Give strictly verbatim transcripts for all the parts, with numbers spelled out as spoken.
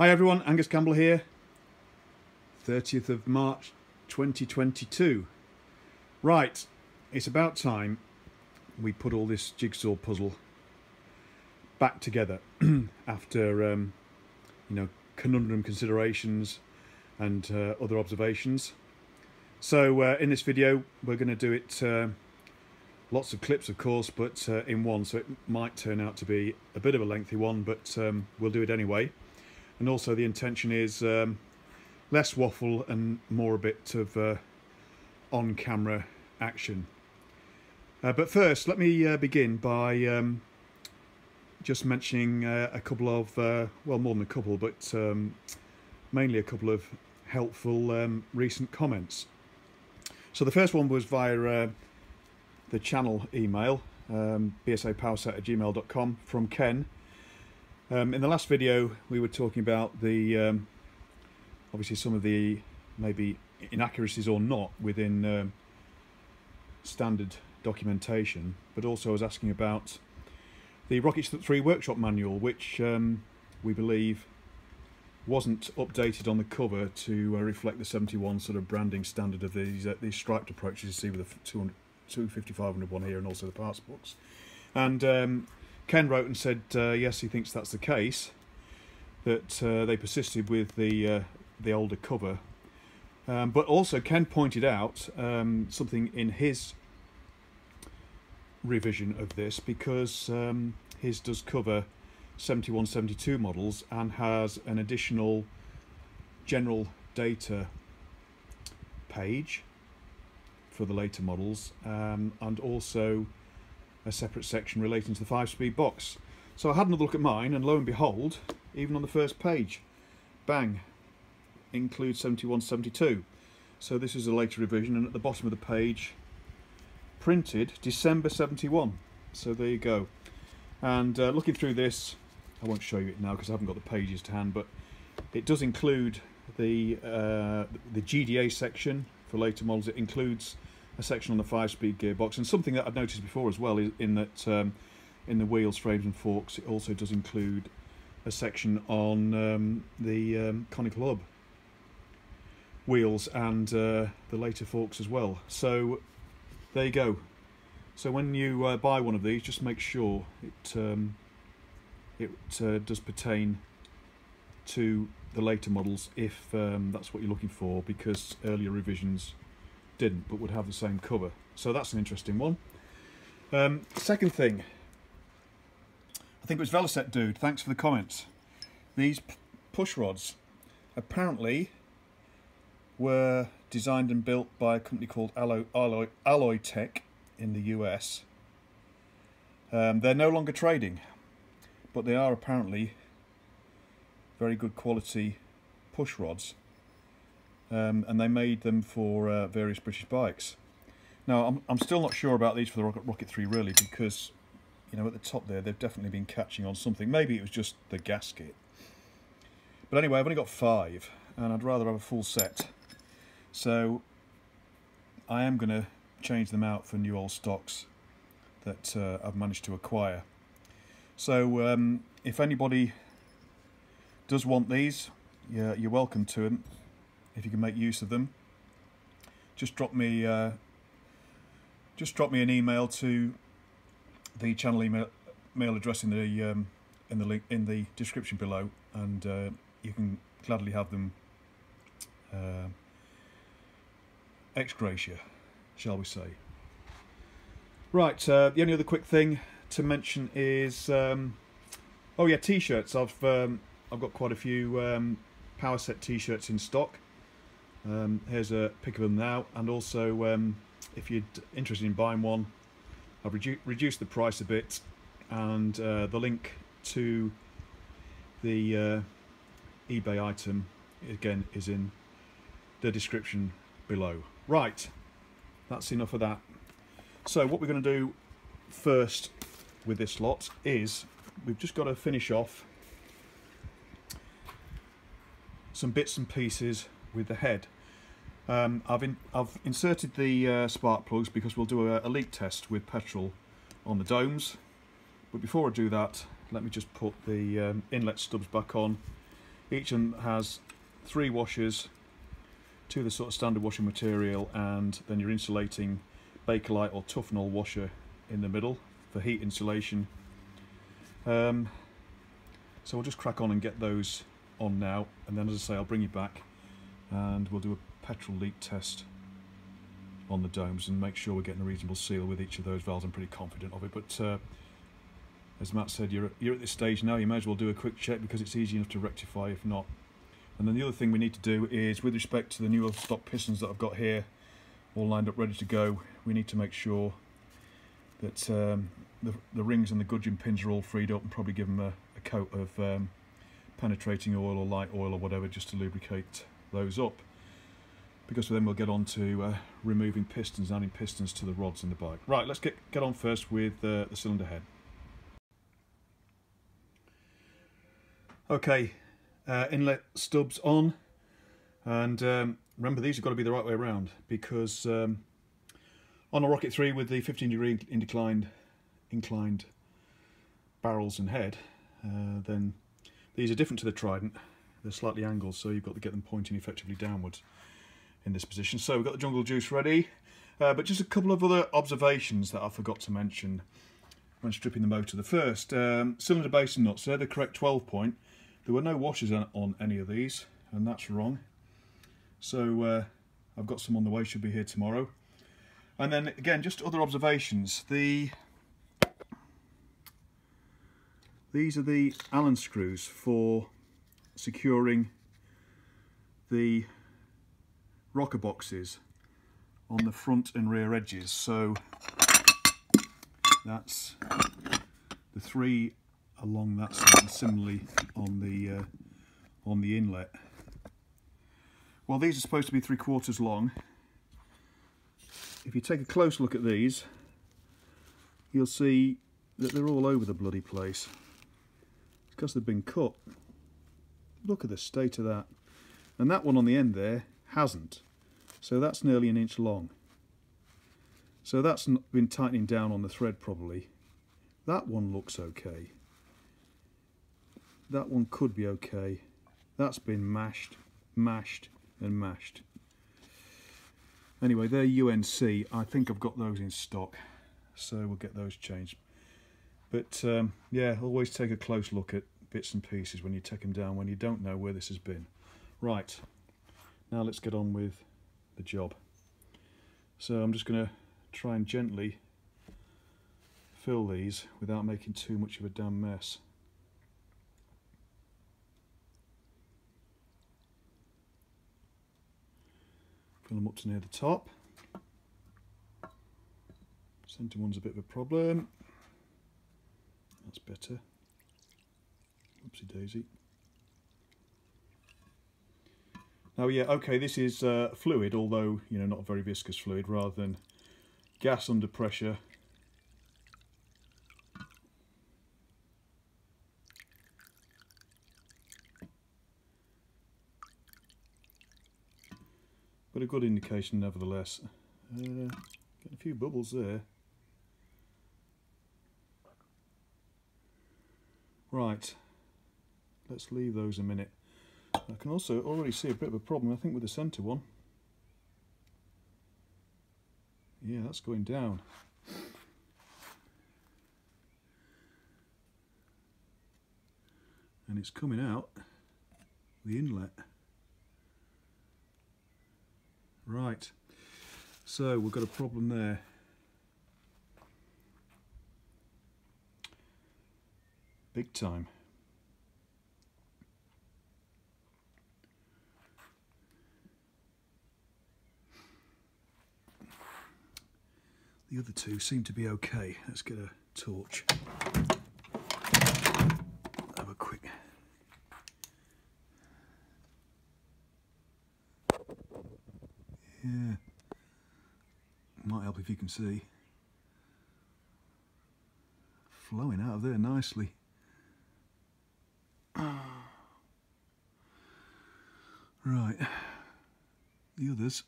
Hi everyone, Angus Campbell here, thirtieth of March twenty twenty-two. Right, it's about time we put all this jigsaw puzzle back together after um, you know, conundrum considerations and uh, other observations. So uh, in this video we're going to do it, uh, lots of clips of course, but uh, in one, so it might turn out to be a bit of a lengthy one, but um, we'll do it anyway. And also the intention is um, less waffle and more a bit of uh, on-camera action. Uh, but first, let me uh, begin by um, just mentioning uh, a couple of, uh, well, more than a couple, but um, mainly a couple of helpful um, recent comments. So the first one was via uh, the channel email, um, b s a powerset at gmail dot com, from Ken. Um, in the last video we were talking about the um, obviously some of the maybe inaccuracies or not within um, standard documentation, but also I was asking about the Rocket three workshop manual, which um, we believe wasn't updated on the cover to uh, reflect the seventy-one sort of branding standard of these uh, these striped approaches you see with the two fifty, five hundred one here, and also the parts books. And um, Ken wrote and said uh, yes, he thinks that's the case, that uh, they persisted with the uh, the older cover, um, but also Ken pointed out um, something in his revision of this, because um, his does cover seventy-one seventy-two models and has an additional general data page for the later models, um, and also a separate section relating to the five-speed box. So I had another look at mine, and lo and behold, even on the first page, bang, includes seventy-one seventy-two. So this is a later revision, and at the bottom of the page, printed December seventy-one. So there you go. And uh, looking through this, I won't show you it now because I haven't got the pages to hand, but it does include the uh, the G D A section for later models. It includes a section on the five-speed gearbox, and something that I've noticed before as well is in that um, in the wheels, frames and forks, it also does include a section on um, the um, conical hub wheels and uh, the later forks as well. So there you go. So when you uh, buy one of these, just make sure it um, it uh, does pertain to the later models, if um, that's what you're looking for, because earlier revisions didn't, but would have the same cover. So that's an interesting one. Um, second thing, I think it was Veloset Dude, thanks for the comments. These push rods apparently were designed and built by a company called Alloy, Alloy, Alloy Tech in the U S. Um, they're no longer trading, but they are apparently very good quality push rods. Um, and they made them for uh, various British bikes. Now I'm, I'm still not sure about these for the Rocket, Rocket three really, because you know, at the top there they've definitely been catching on something. Maybe it was just the gasket. But anyway, I've only got five and I'd rather have a full set. So I am going to change them out for new old stocks that uh, I've managed to acquire. So um, if anybody does want these, yeah, you're welcome to them. If you can make use of them, just drop me uh, just drop me an email to the channel email, mail address in the um, in the link in the description below, and uh, you can gladly have them uh, ex gratia, shall we say. Right, uh, the only other quick thing to mention is um, oh yeah, t-shirts. I've um, I've got quite a few um, Powerset t-shirts in stock. Um, here's a pic of them now, and also um, if you're interested in buying one, I've redu reduced the price a bit, and uh, the link to the uh, eBay item again is in the description below. Right, that's enough of that. So what we're going to do first with this lot is we've just got to finish off some bits and pieces with the head. Um, I've, in, I've inserted the uh, spark plugs because we'll do a, a leak test with petrol on the domes. But before I do that, let me just put the um, inlet stubs back on Each one has three washers, two of the sort of standard washing material, and then your insulating Bakelite or Tufnol washer in the middle for heat insulation. Um, so we'll just crack on and get those on now, and then as I say, I'll bring you back and we'll do a petrol leak test on the domes and make sure we're getting a reasonable seal with each of those valves. I'm pretty confident of it, but uh, as Matt said, you're, you're at this stage now, you may as well do a quick check because it's easy enough to rectify if not. And then the other thing we need to do is, with respect to the newer stock pistons that I've got here all lined up ready to go, we need to make sure that um, the, the rings and the gudgeon pins are all freed up, and probably give them a, a coat of um, penetrating oil or light oil or whatever just to lubricate those up, because then we'll get on to uh, removing pistons, adding pistons to the rods in the bike. Right, let's get, get on first with uh, the cylinder head. Okay, uh, inlet stubs on, and um, remember these have got to be the right way around, because um, on a Rocket three with the fifteen degree inclined, inclined barrels and head, uh, then these are different to the Trident. They're slightly angled, so you've got to get them pointing effectively downwards in this position. So we've got the Jungle Juice ready, uh, but just a couple of other observations that I forgot to mention when stripping the motor. The first, um, cylinder basin nuts, they're the correct twelve point. There were no washers on, on any of these, and that's wrong. So uh, I've got some on the way, should be here tomorrow. And then again, just other observations. The These are the Allen screws for securing the rocker boxes on the front and rear edges. So that's the three along that side, and similarly on the uh, on the inlet. Well, these are supposed to be three quarters long. If you take a close look at these, you'll see that they're all over the bloody place. It's because they've been cut. Look at the state of that. And that one on the end there hasn't. So that's nearly an inch long. So that's been tightening down on the thread probably. That one looks okay. That one could be okay. That's been mashed, mashed and mashed. Anyway, they're U N C. I think I've got those in stock, so we'll get those changed. But um, yeah, always take a close look at bits and pieces when you take them down, when you don't know where this has been. Right, now let's get on with the job. So I'm just going to try and gently fill these without making too much of a damn mess. Fill them up to near the top. Centre one's a bit of a problem. That's better. Oopsie daisy. Now, yeah, okay, this is uh, fluid, although, you know, not a very viscous fluid, rather than gas under pressure. But a good indication nevertheless. Uh, getting a few bubbles there. Right, let's leave those a minute. I can also already see a bit of a problem, I think, with the centre one. Yeah, that's going down. And it's coming out the inlet. Right, so we've got a problem there. Big time. The other two seem to be okay. Let's get a torch. Have a quick. Yeah. Might help if you can see. Flowing out of there nicely. Right, the others.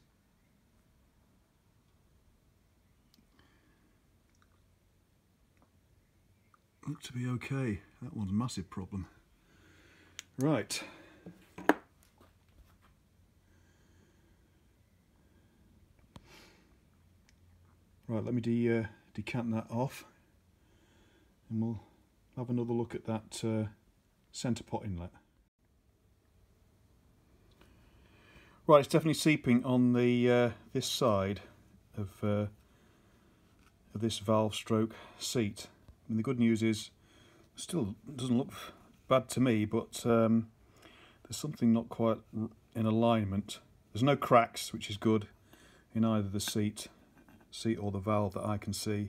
Look to be okay. That one's a massive problem. Right, Right, let me de uh, decant that off, and we'll have another look at that uh, centre pot inlet. Right, it's definitely seeping on the uh, this side of, uh, of this valve stroke seat. I mean, the good news is, it still doesn't look bad to me, but um, there's something not quite in alignment. There's no cracks, which is good, in either the seat. seat or the valve that I can see.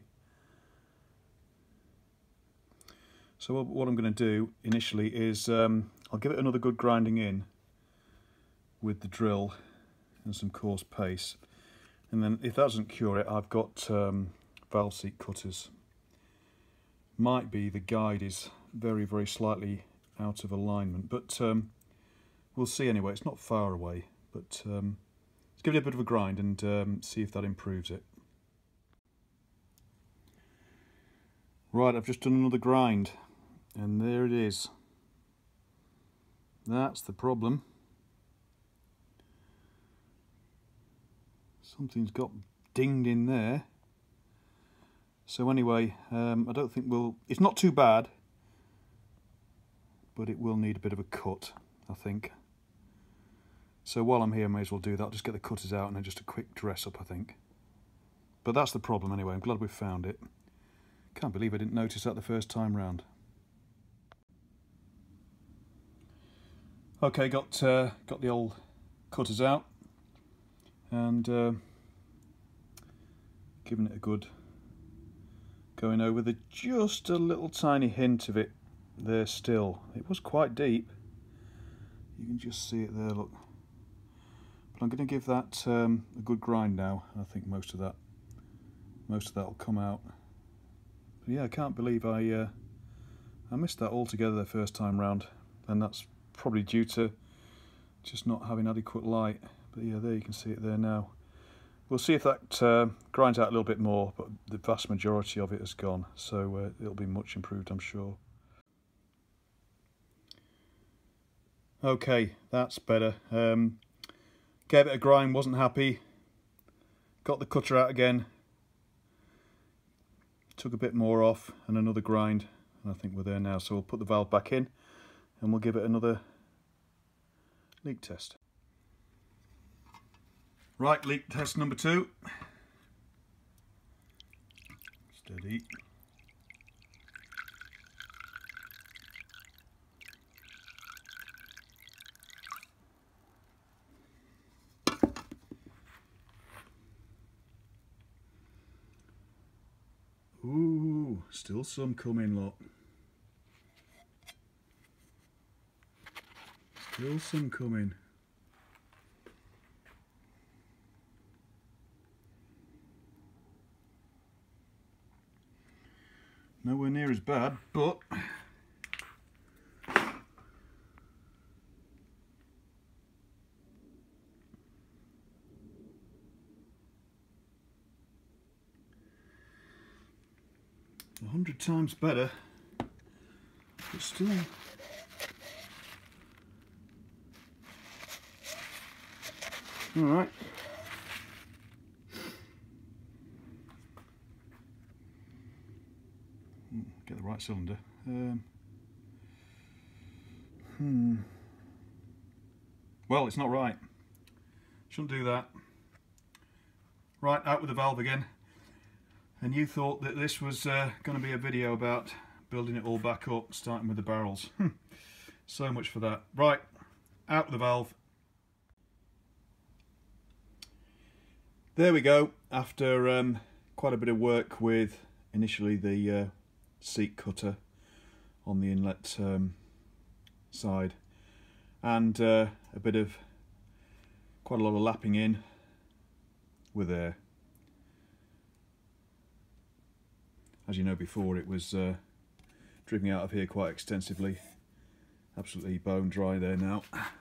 So what I'm going to do initially is um, I'll give it another good grinding in with the drill and some coarse paste, and then if that doesn't cure it, I've got um, valve seat cutters. Might be the guide is very very slightly out of alignment, but um, we'll see anyway. It's not far away, but um, let's give it a bit of a grind and um, see if that improves it. Right, I've just done another grind, and there it is. That's the problem. Something's got dinged in there. So anyway, um, I don't think we'll... It's not too bad, but it will need a bit of a cut, I think. So while I'm here, I may as well do that. I'll just get the cutters out and then just a quick dress up, I think. But that's the problem anyway. I'm glad we've found it. Can't believe I didn't notice that the first time round. Okay, got uh, got the old cutters out, and uh, giving it a good going over. There's just a little tiny hint of it there still. It was quite deep. You can just see it there, look. But I'm going to give that um, a good grind now. I think most of that, most of that will come out. Yeah, I can't believe I uh, I missed that altogether the first time round, and that's probably due to just not having adequate light. But yeah, there you can see it there now. We'll see if that uh, grinds out a little bit more, but the vast majority of it has gone, so uh, it'll be much improved, I'm sure. Okay, that's better. Um, gave it a grind, wasn't happy. Got the cutter out again. Took a bit more off and another grind, and I think we're there now. So we'll put the valve back in and we'll give it another leak test. Right, leak test number two. Steady. Ooh, still some coming, look. Still some coming. Nowhere near as bad, but a hundred times better, but still. All right. Get the right cylinder. Um, hmm. Well, it's not right. Shouldn't do that. Right, out with the valve again. And you thought that this was uh, going to be a video about building it all back up, starting with the barrels. So much for that. Right, out with the valve. There we go. After um, quite a bit of work with initially the uh, seat cutter on the inlet um, side, and uh, a bit of quite a lot of lapping in with air. As you know, before it was uh, dripping out of here quite extensively. Absolutely bone dry there now.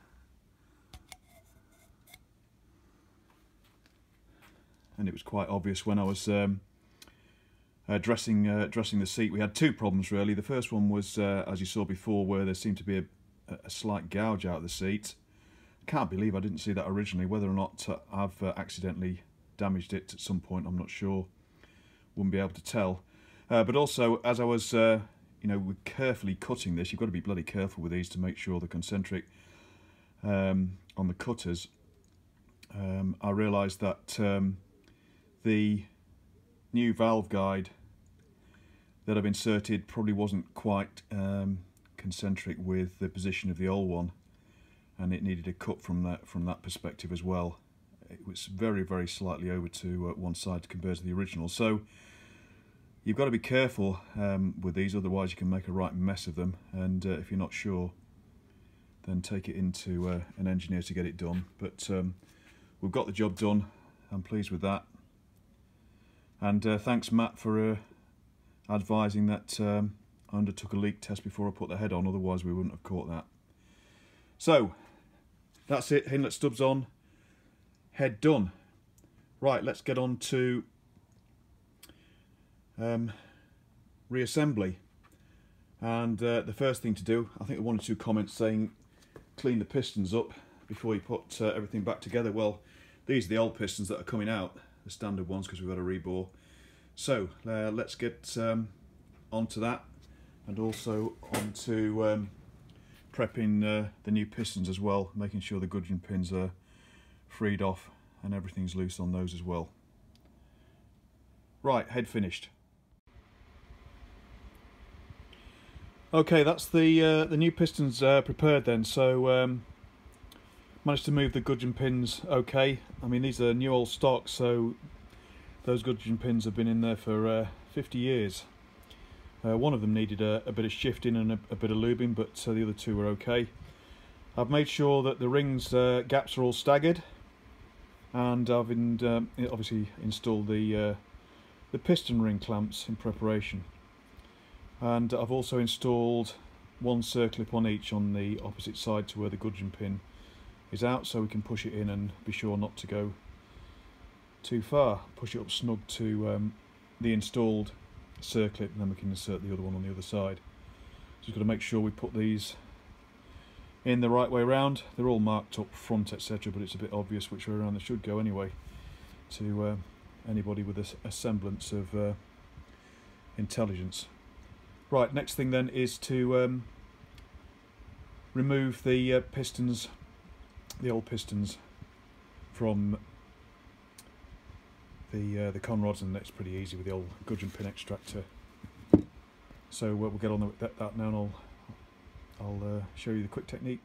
And it was quite obvious when I was um, uh, dressing uh, dressing the seat. We had two problems really. The first one was, uh, as you saw before, where there seemed to be a, a slight gouge out of the seat. I can't believe I didn't see that originally. Whether or not uh, I've uh, accidentally damaged it at some point, I'm not sure. wouldn't be able to tell. Uh, but also, as I was, uh, you know, carefully cutting this, you've got to be bloody careful with these to make sure the concentric um, on the cutters. Um, I realised that um, the new valve guide that I've inserted probably wasn't quite um, concentric with the position of the old one, and it needed a cut from that from that perspective as well. It was very very slightly over to uh, one side compared to the original, so you've got to be careful um, with these, otherwise you can make a right mess of them, and uh, if you're not sure, then take it into uh, an engineer to get it done. But um, we've got the job done. I'm pleased with that, and uh, thanks Matt for uh, advising that um, I undertook a leak test before I put the head on, otherwise we wouldn't have caught that. So that's it, inlet stubs on, head done. Right, let's get on to um, reassembly. And uh, the first thing to do, I think one or two comments saying clean the pistons up before you put uh, everything back together. Well, these are the old pistons that are coming out, the standard ones, because we've got a rebore. So uh, let's get um, onto that, and also onto um, prepping uh, the new pistons as well, making sure the gudgeon pins are freed off and everything's loose on those as well. Right, head finished. Okay, that's the uh, the new pistons uh, prepared then. So um, managed to move the gudgeon pins okay. I mean, these are new old stock, so those gudgeon pins have been in there for uh, fifty years. Uh, one of them needed a, a bit of shifting and a, a bit of lubing, but uh, the other two were okay. I've made sure that the rings uh, gaps are all staggered, and I've in, um, obviously installed the uh, the piston ring clamps in preparation. And I've also installed one circlip on each on the opposite side to where the gudgeon pin is out, so we can push it in and be sure not to go too far. Push it up snug to um, the installed circlip, and then we can insert the other one on the other side. Just got to make sure we put these in the right way round. They're all marked up front, et cetera, but it's a bit obvious which way around they should go anyway, to uh, anybody with a, a semblance of uh, intelligence. Right, next thing then is to um, remove the uh, pistons, the old pistons, from the uh, the conrods, and that's pretty easy with the old gudgeon pin extractor. So uh, we'll get on with that, that now, and I'll I'll uh, show you the quick technique.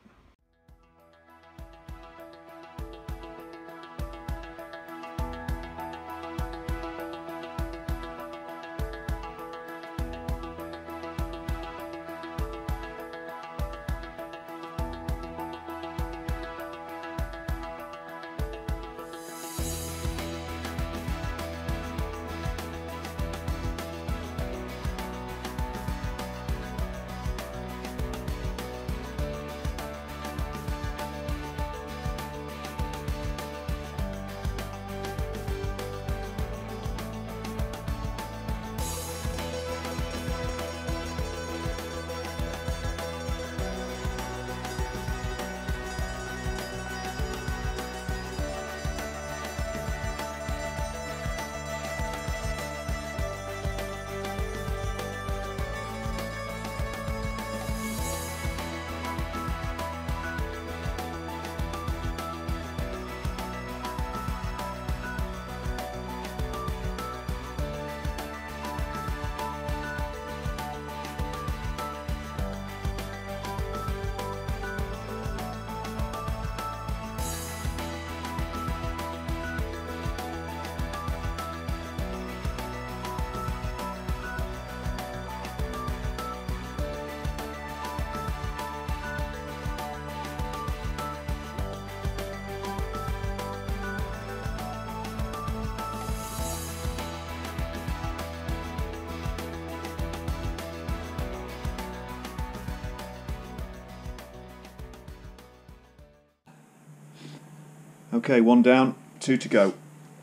Okay, one down, two to go.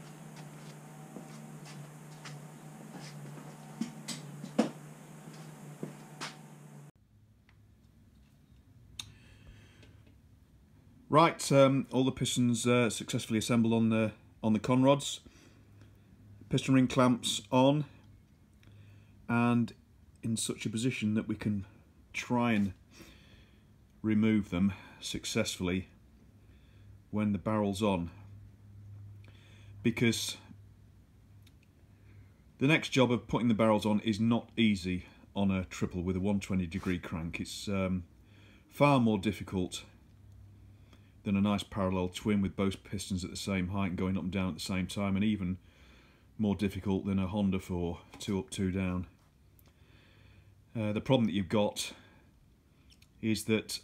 Right, um, all the pistons uh, successfully assembled on the on the conrods. Piston ring clamps on. and in such a position that we can try and remove them successfully when the barrel's on, because the next job of putting the barrels on is not easy on a triple with a one hundred twenty degree crank. It's um, far more difficult than a nice parallel twin with both pistons at the same height and going up and down at the same time, and even more difficult than a Honda for two up, two down. Uh, the problem that you've got is that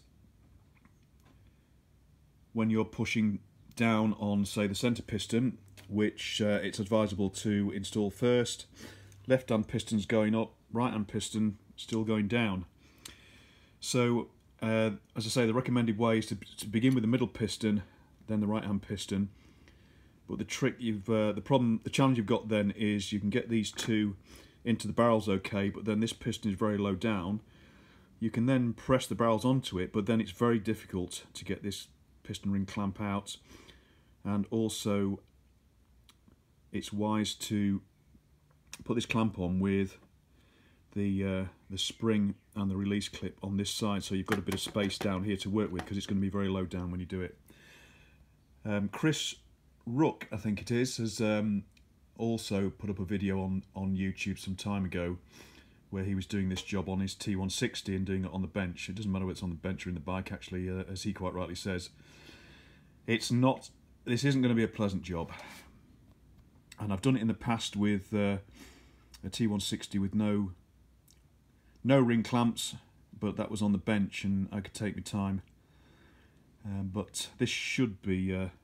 when you're pushing down on, say, the centre piston, which uh, it's advisable to install first, left hand piston's going up, right hand piston still going down. So uh, as I say, the recommended way is to, to begin with the middle piston, then the right hand piston. But the trick you've, uh, the problem, the challenge you've got then is you can get these two into the barrels okay, but then this piston is very low down. You can then press the barrels onto it, but then it's very difficult to get this piston ring clamp out, and also it's wise to put this clamp on with the uh, the spring and the release clip on this side, so you've got a bit of space down here to work with, because it's going to be very low down when you do it. Um, Chris Rook, I think it is, has um, also put up a video on, on YouTube some time ago where he was doing this job on his T one sixty and doing it on the bench. It doesn't matter whether it's on the bench or in the bike, actually, uh, as he quite rightly says. It's not, this isn't going to be a pleasant job. And I've done it in the past with uh, a T one sixty with no no ring clamps, but that was on the bench and I could take my time. Um, but this should be uh,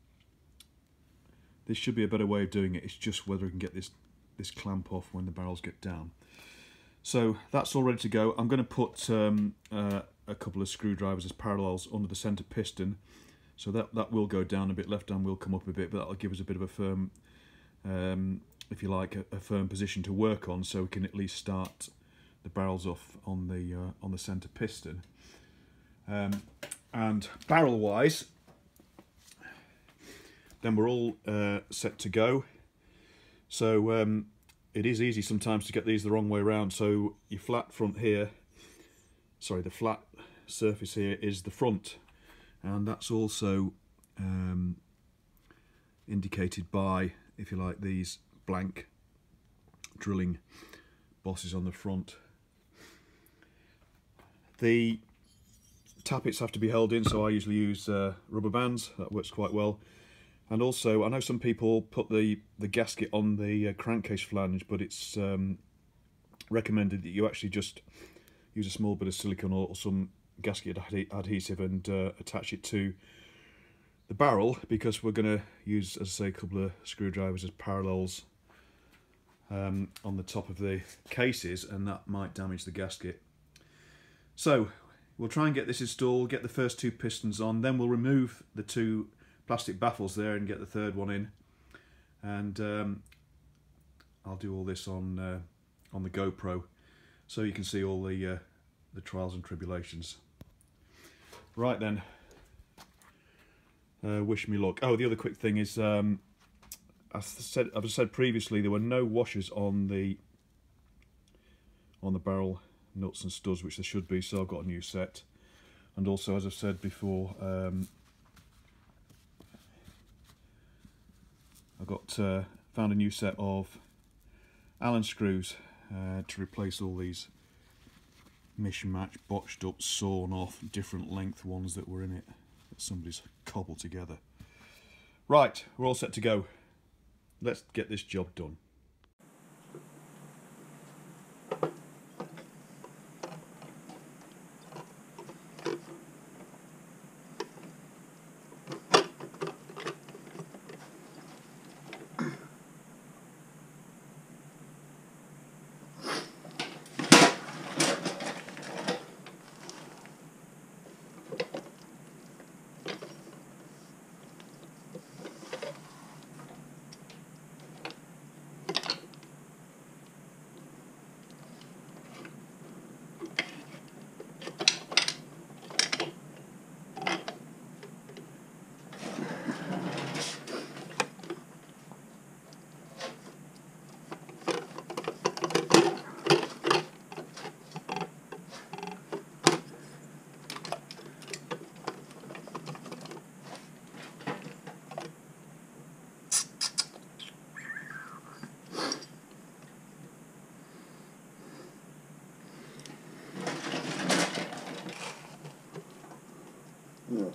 this should be a better way of doing it. It's just whether I can get this this clamp off when the barrels get down. So that's all ready to go. I'm going to put um, uh, a couple of screwdrivers as parallels under the centre piston, so that that will go down a bit. Left hand will come up a bit, but that'll give us a bit of a firm, um, if you like, a, a firm position to work on, so we can at least start the barrels off on the uh, on the centre piston. Um, and barrel wise, then we're all uh, set to go. So um, it is easy sometimes to get these the wrong way around. So your flat front here, sorry, the flat surface here is the front, and that's also um, indicated by, if you like, these blank drilling bosses on the front. The tappets have to be held in, so I usually use uh, rubber bands. That works quite well. And also, I know some people put the, the gasket on the uh, crankcase flange, but it's um, recommended that you actually just use a small bit of silicone or, or some gasket ad adhesive and uh, attach it to the barrel, because we're going to use, as I say, a couple of screwdrivers as parallels um, on the top of the cases, and that might damage the gasket. So we'll try and get this installed, get the first two pistons on, then we'll remove the two plastic baffles there and get the third one in, and um, I'll do all this on uh, on the GoPro, so you can see all the uh, the trials and tribulations. Right then, uh, wish me luck. Oh, the other quick thing is, um, as I said, I've said previously, there were no washers on the on the barrel nuts and studs, which there should be, so I've got a new set. And also, as I've said before, um, I've got uh, found a new set of Allen screws uh, to replace all these mishmash, botched up, sawn off, different length ones that were in it that somebody's cobbled together. Right, we're all set to go. Let's get this job done. Ugh.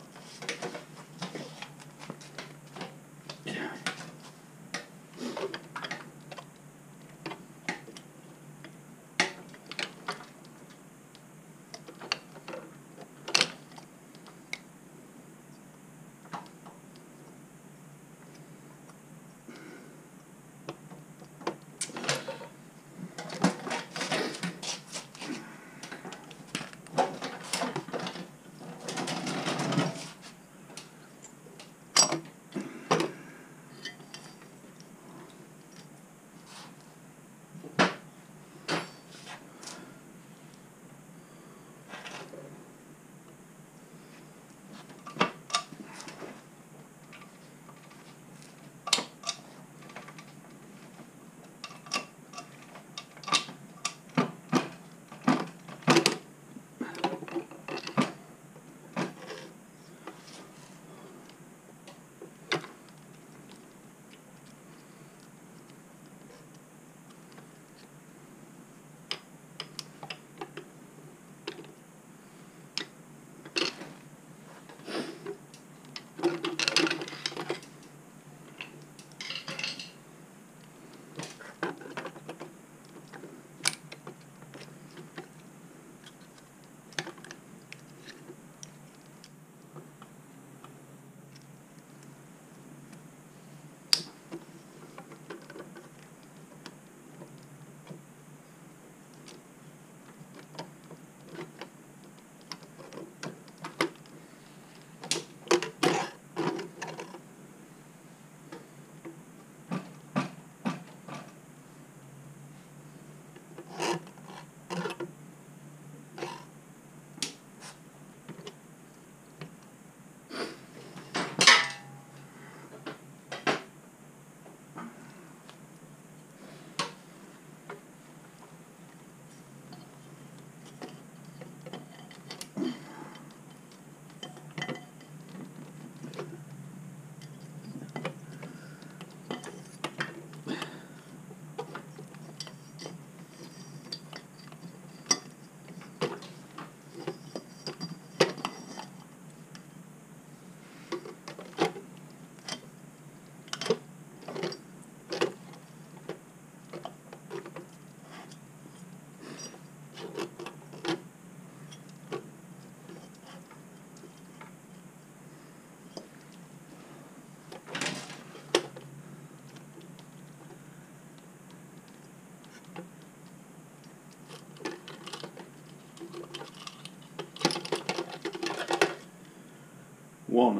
One.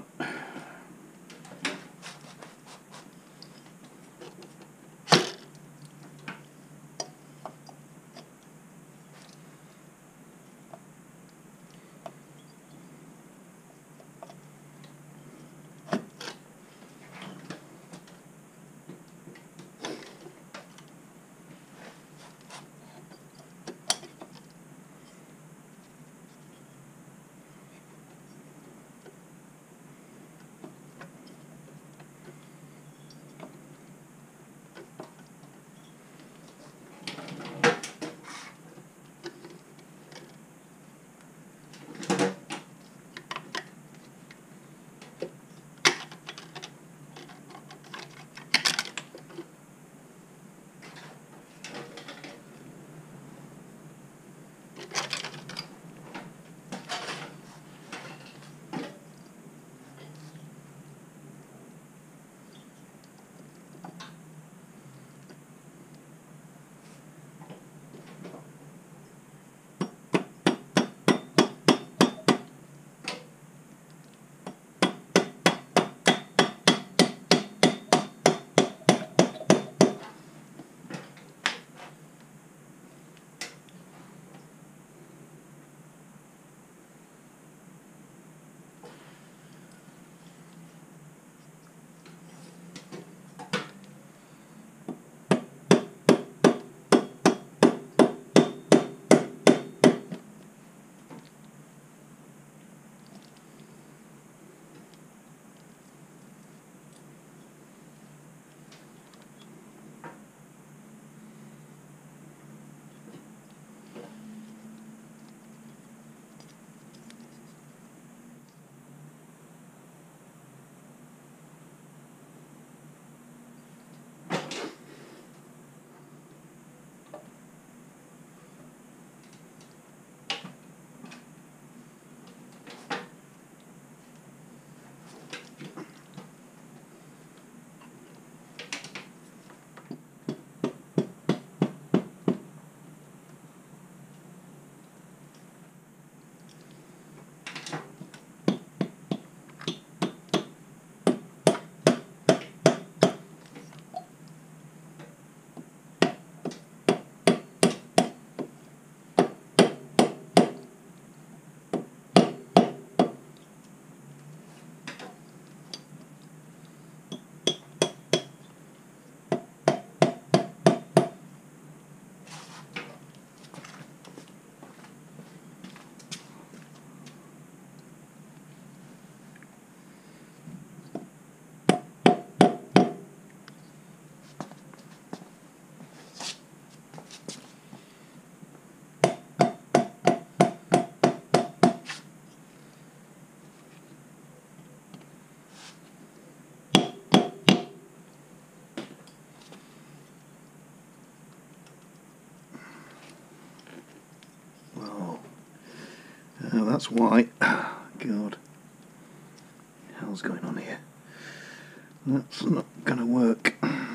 that's why. God, what the hell's going on here? That's not going to work.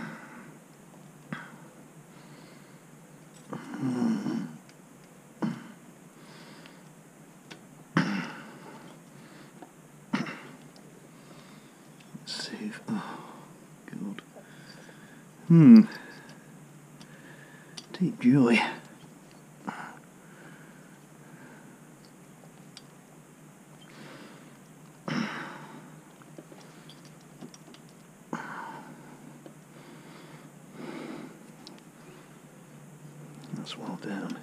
Hmm. Let's see if, oh, God. Hmm. Deep joy. That's well down.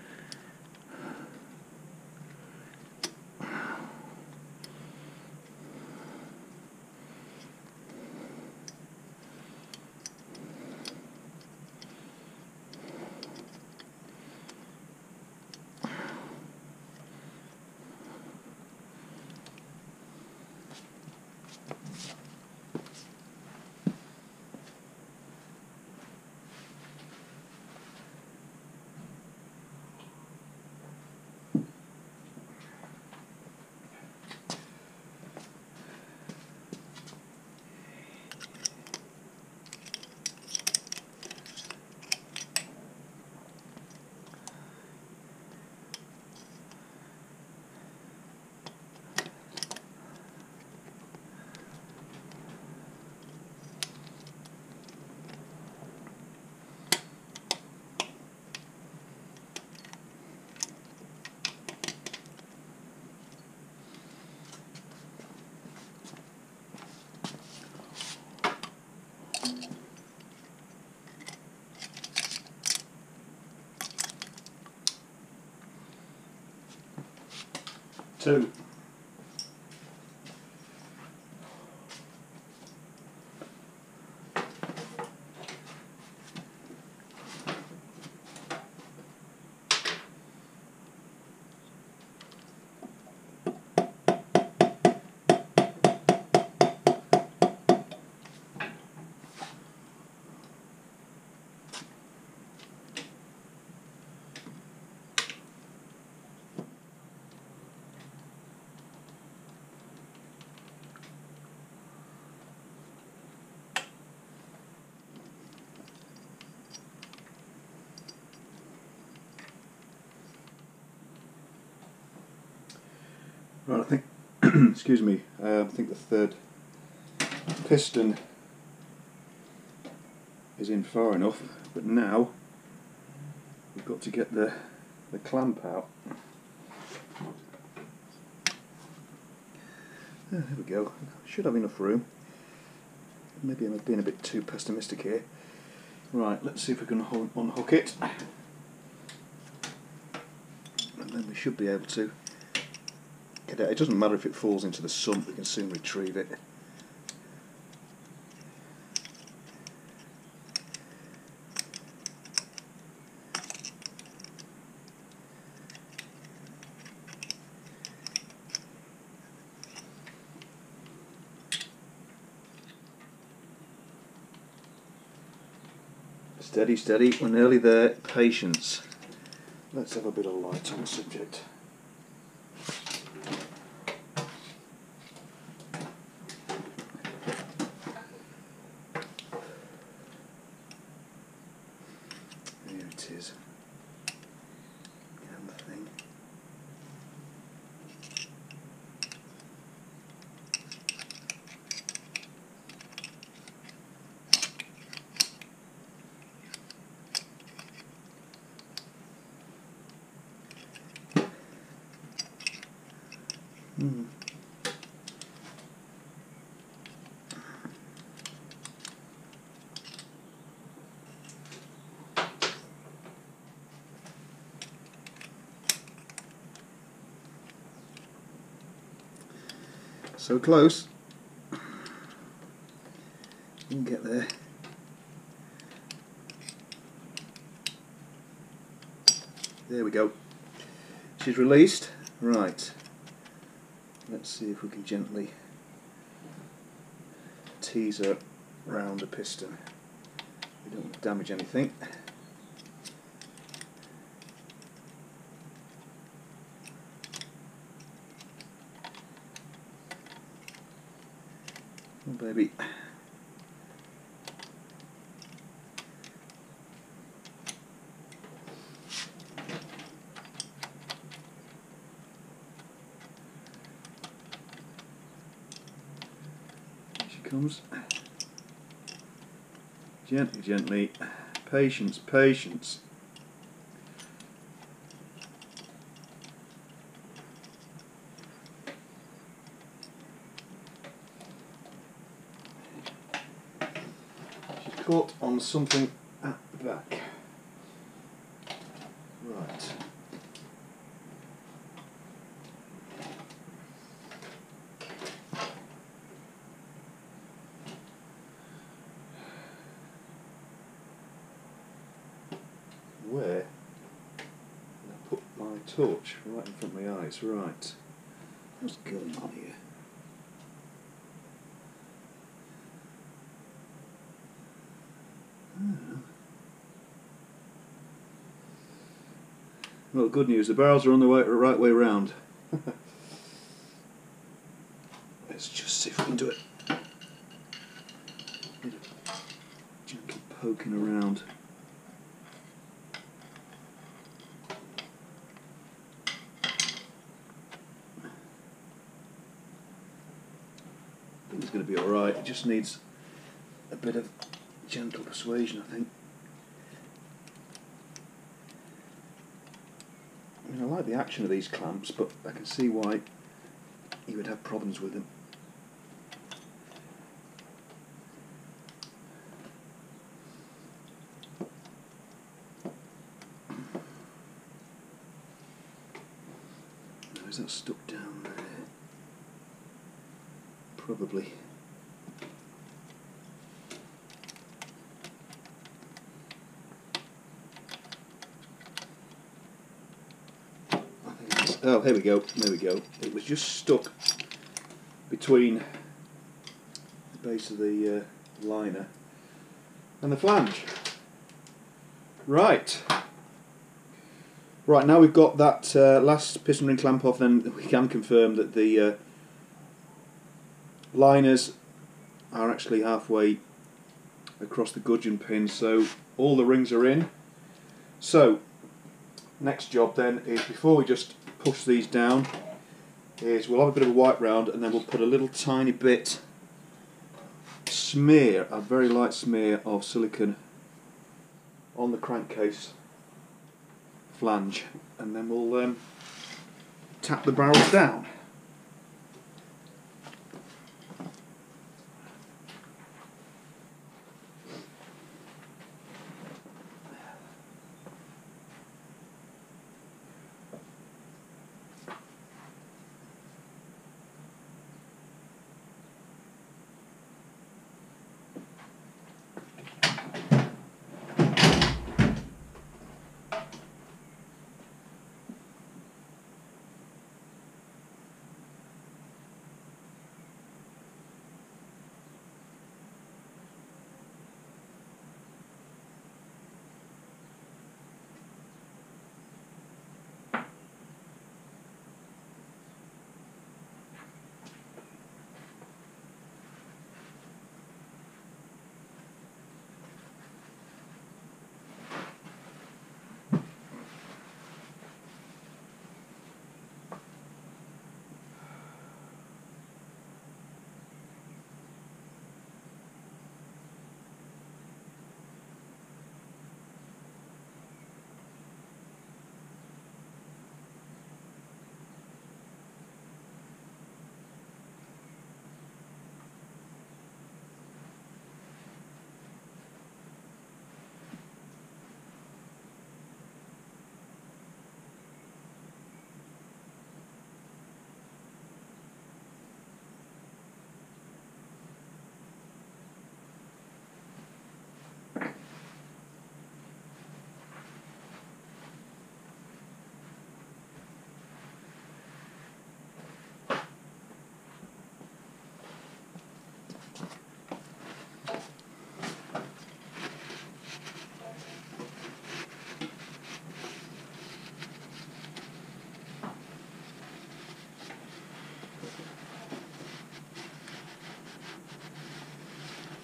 Two. Right, I think, excuse me, uh, I think the third piston is in far enough, but now we've got to get the, the clamp out. There we go, should have enough room. Maybe I'm being a bit too pessimistic here. Right, let's see if we can unhook it. And then we should be able to get it. It doesn't matter if it falls into the sump, we can soon retrieve it. Steady, steady, we're nearly there. Patience. Let's have a bit of light on the subject. There it is. Damn thing. Hmm. So close. You can get there. There we go. She's released. Right. Let's see if we can gently tease her round the piston. We don't want to damage anything. Come on, baby. Here she comes. Gently, gently. Patience, patience. She's caught on something at the back. Right. Where? I put my torch right in front of my eyes. Right. What's going on here? Oh. Well, good news. The barrels are on the way, right way round. Let's just see if we can do it. Bit of gentle poking around. I think it's going to be alright. It just needs a bit of gentle persuasion, I think. I mean, I like the action of these clamps, but I can see why you would have problems with them. Now, is that stuck down there? Probably. Oh, here we go, there we go. It was just stuck between the base of the uh, liner and the flange. Right. Right, now we've got that uh, last piston ring clamp off, then we can confirm that the uh, liners are actually halfway across the gudgeon pin, so all the rings are in. So, next job then is, before we just push these down, is we'll have a bit of a wipe round and then we'll put a little tiny bit smear, a very light smear of silicone on the crankcase flange, and then we'll um, tap the barrels down.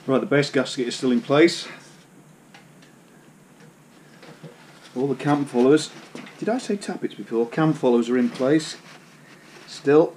Right, the base gasket is still in place. All the cam followers, did I say tappets before? Cam followers are in place still.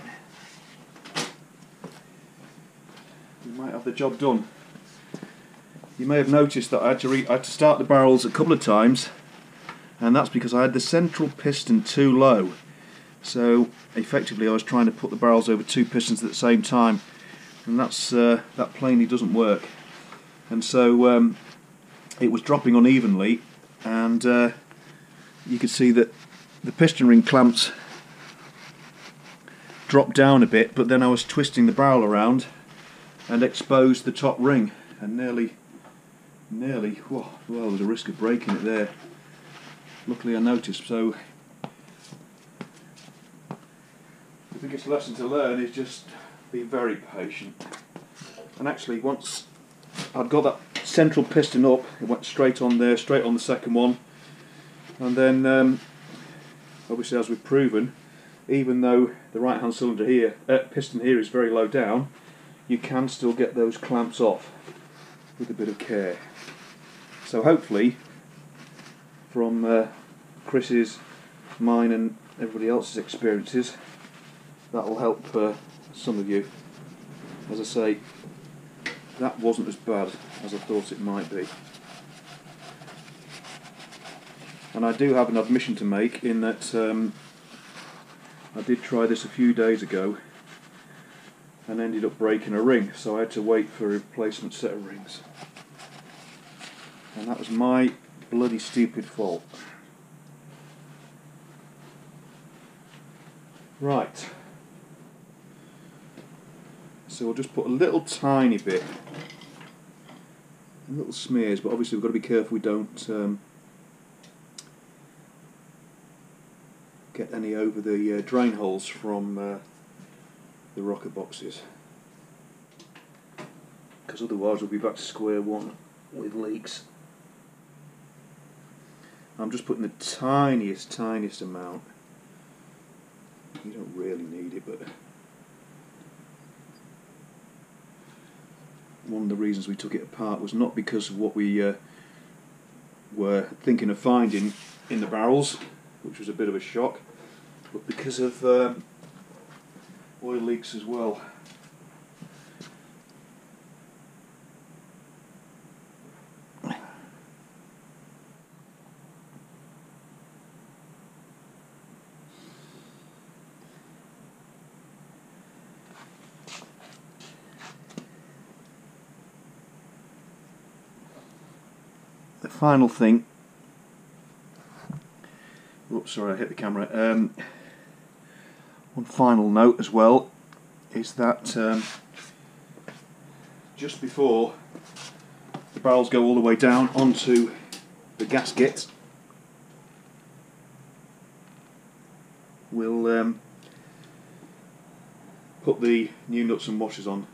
We might have the job done. You may have noticed that I had to, re I had to start the barrels a couple of times, and that's because I had the central piston too low. So effectively I was trying to put the barrels over two pistons at the same time, and that's uh, that plainly doesn't work. And so um, it was dropping unevenly, and uh, you could see that the piston ring clamps dropped down a bit, but then I was twisting the barrel around and exposed the top ring, and nearly nearly whoa, well there was a risk of breaking it there. Luckily I noticed. So the biggest lesson to learn is just be very patient. And actually, once I'd got that central piston up, it went straight on there, straight on the second one, and then um, obviously, as we've proven, even though the right hand cylinder here, uh, piston here is very low down, you can still get those clamps off with a bit of care. So hopefully from uh, Chris's, mine and everybody else's experiences, that will help uh, some of you. As I say, that wasn't as bad as I thought it might be. And I do have an admission to make in that um, I did try this a few days ago and ended up breaking a ring, so I had to wait for a replacement set of rings. And that was my bloody stupid fault. Right. So we'll just put a little tiny bit, little smears, but obviously we've got to be careful we don't um, get any over the uh, drain holes from uh, the rocker boxes, because otherwise we'll be back to square one with leaks. I'm just putting the tiniest, tiniest amount. You don't really need it, but one of the reasons we took it apart was not because of what we uh, were thinking of finding in the barrels, which was a bit of a shock, but because of um, oil leaks as well. The final thing, oops, sorry, I hit the camera. Um, one final note as well is that um, just before the barrels go all the way down onto the gasket, we'll um, put the new nuts and washers on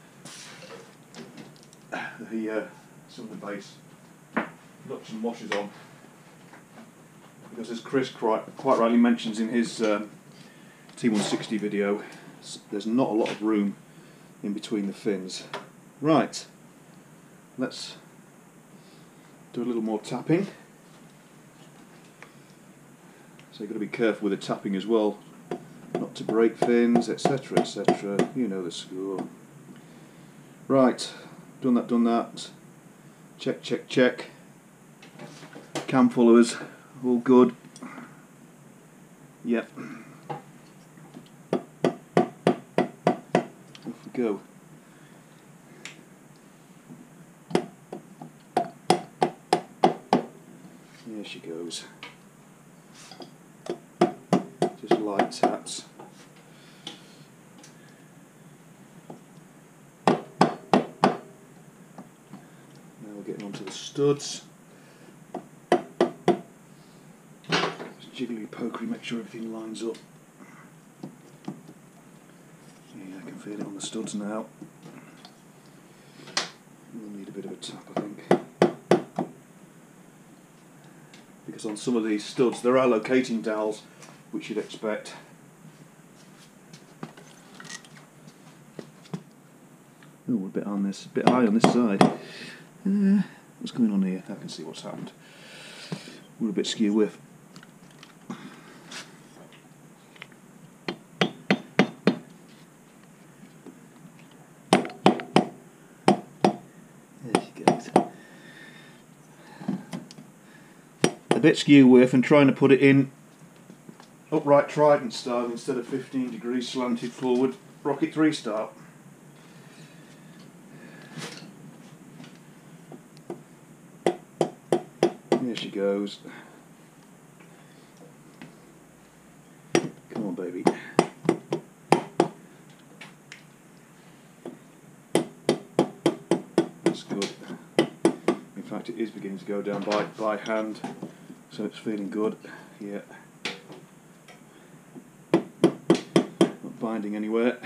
the uh, cylinder base. Nuts and washers on, because as Chris quite, quite rightly mentions in his um, T one sixty video, there's not a lot of room in between the fins. Right, let's do a little more tapping. So you've got to be careful with the tapping as well, not to break fins, etc, et cetera. You know the score. Right, done that, done that. Check, check, check. Cam followers, all good. Yep. Off we go. There she goes. Just light taps. Now we're getting onto the studs. Jiggly pokery, make sure everything lines up. Yeah, I can feel it on the studs now. We'll need a bit of a tap, I think. Because on some of these studs there are locating dowels, which you'd expect. Oh, we're a bit on this, a bit high on this side. Uh, what's going on here? I can see what's happened. We're a bit skew with. There she goes. A bit skew with, and trying to put it in upright trident style instead of fifteen degrees slanted forward rocket three style. There she goes. Come on, baby. That's good. In fact, it is beginning to go down by, by hand, so it's feeling good. Yeah. Not binding anywhere.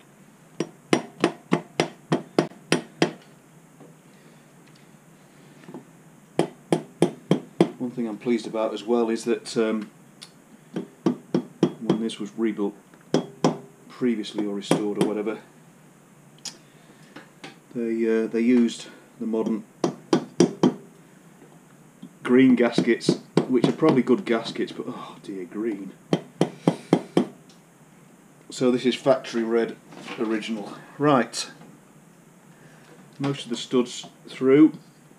One thing I'm pleased about as well is that um, when this was rebuilt previously or restored or whatever, they uh, they used the modern green gaskets, which are probably good gaskets, but oh dear, green. So this is factory red original. Right, most of the studs through.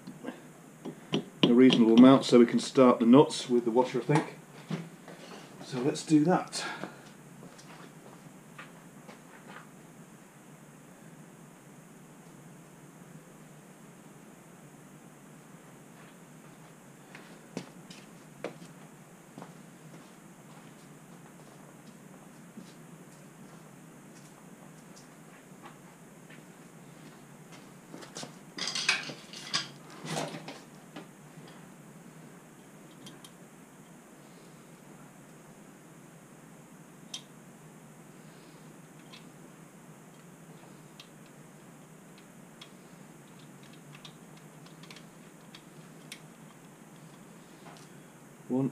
A reasonable amount, so we can start the nuts with the washer, I think. So let's do that. One.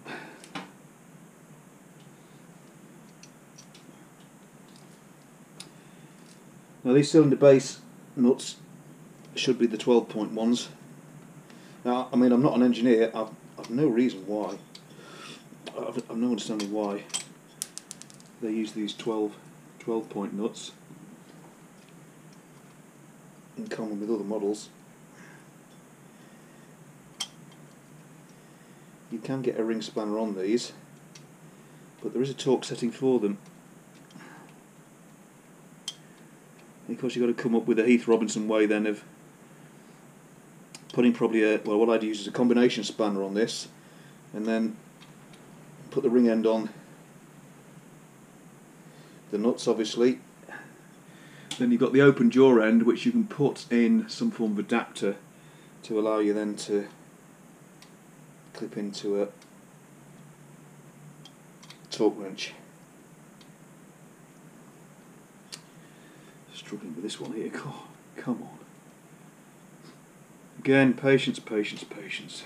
Now these cylinder base nuts should be the twelve point ones. Now, I mean, I'm not an engineer. I've, I've no reason why. I've, I've no understanding why they use these twelve, twelve point nuts in common with other models. You can get a ring spanner on these, but there is a torque setting for them. And of course, you've got to come up with a Heath Robinson way then of putting probably a, well, what I'd use is a combination spanner on this, and then put the ring end on the nuts, obviously. Then you've got the open jaw end, which you can put in some form of adapter to allow you then to clip into a torque wrench. Struggling with this one here. Oh, come on. Again, patience, patience, patience.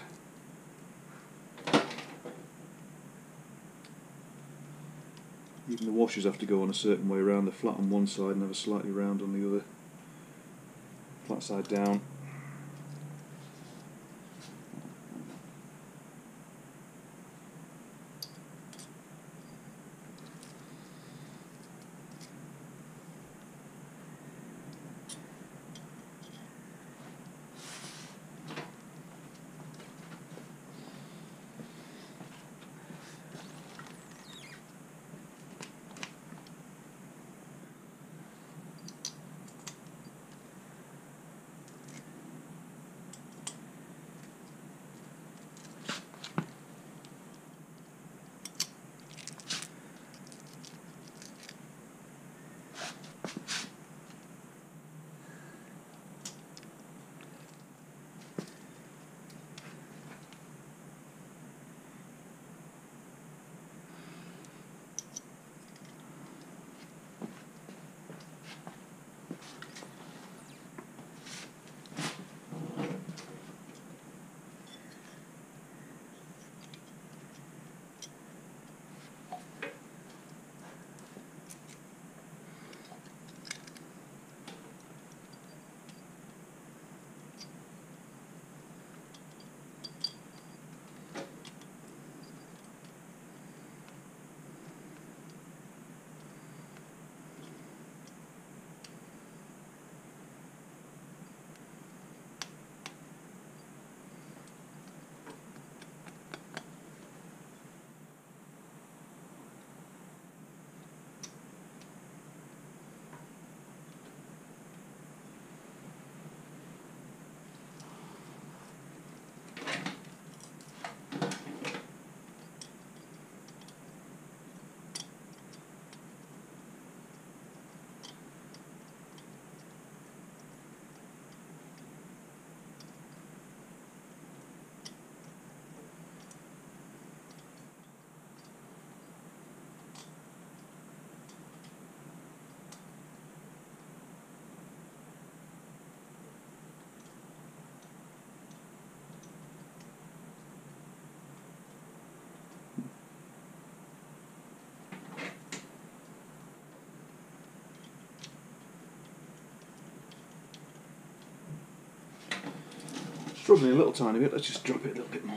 Even the washers have to go on a certain way around. They're flat on one side and have a slightly round on the other. Flat side down. struggling a little tiny bit. Let's just drop it a little bit more.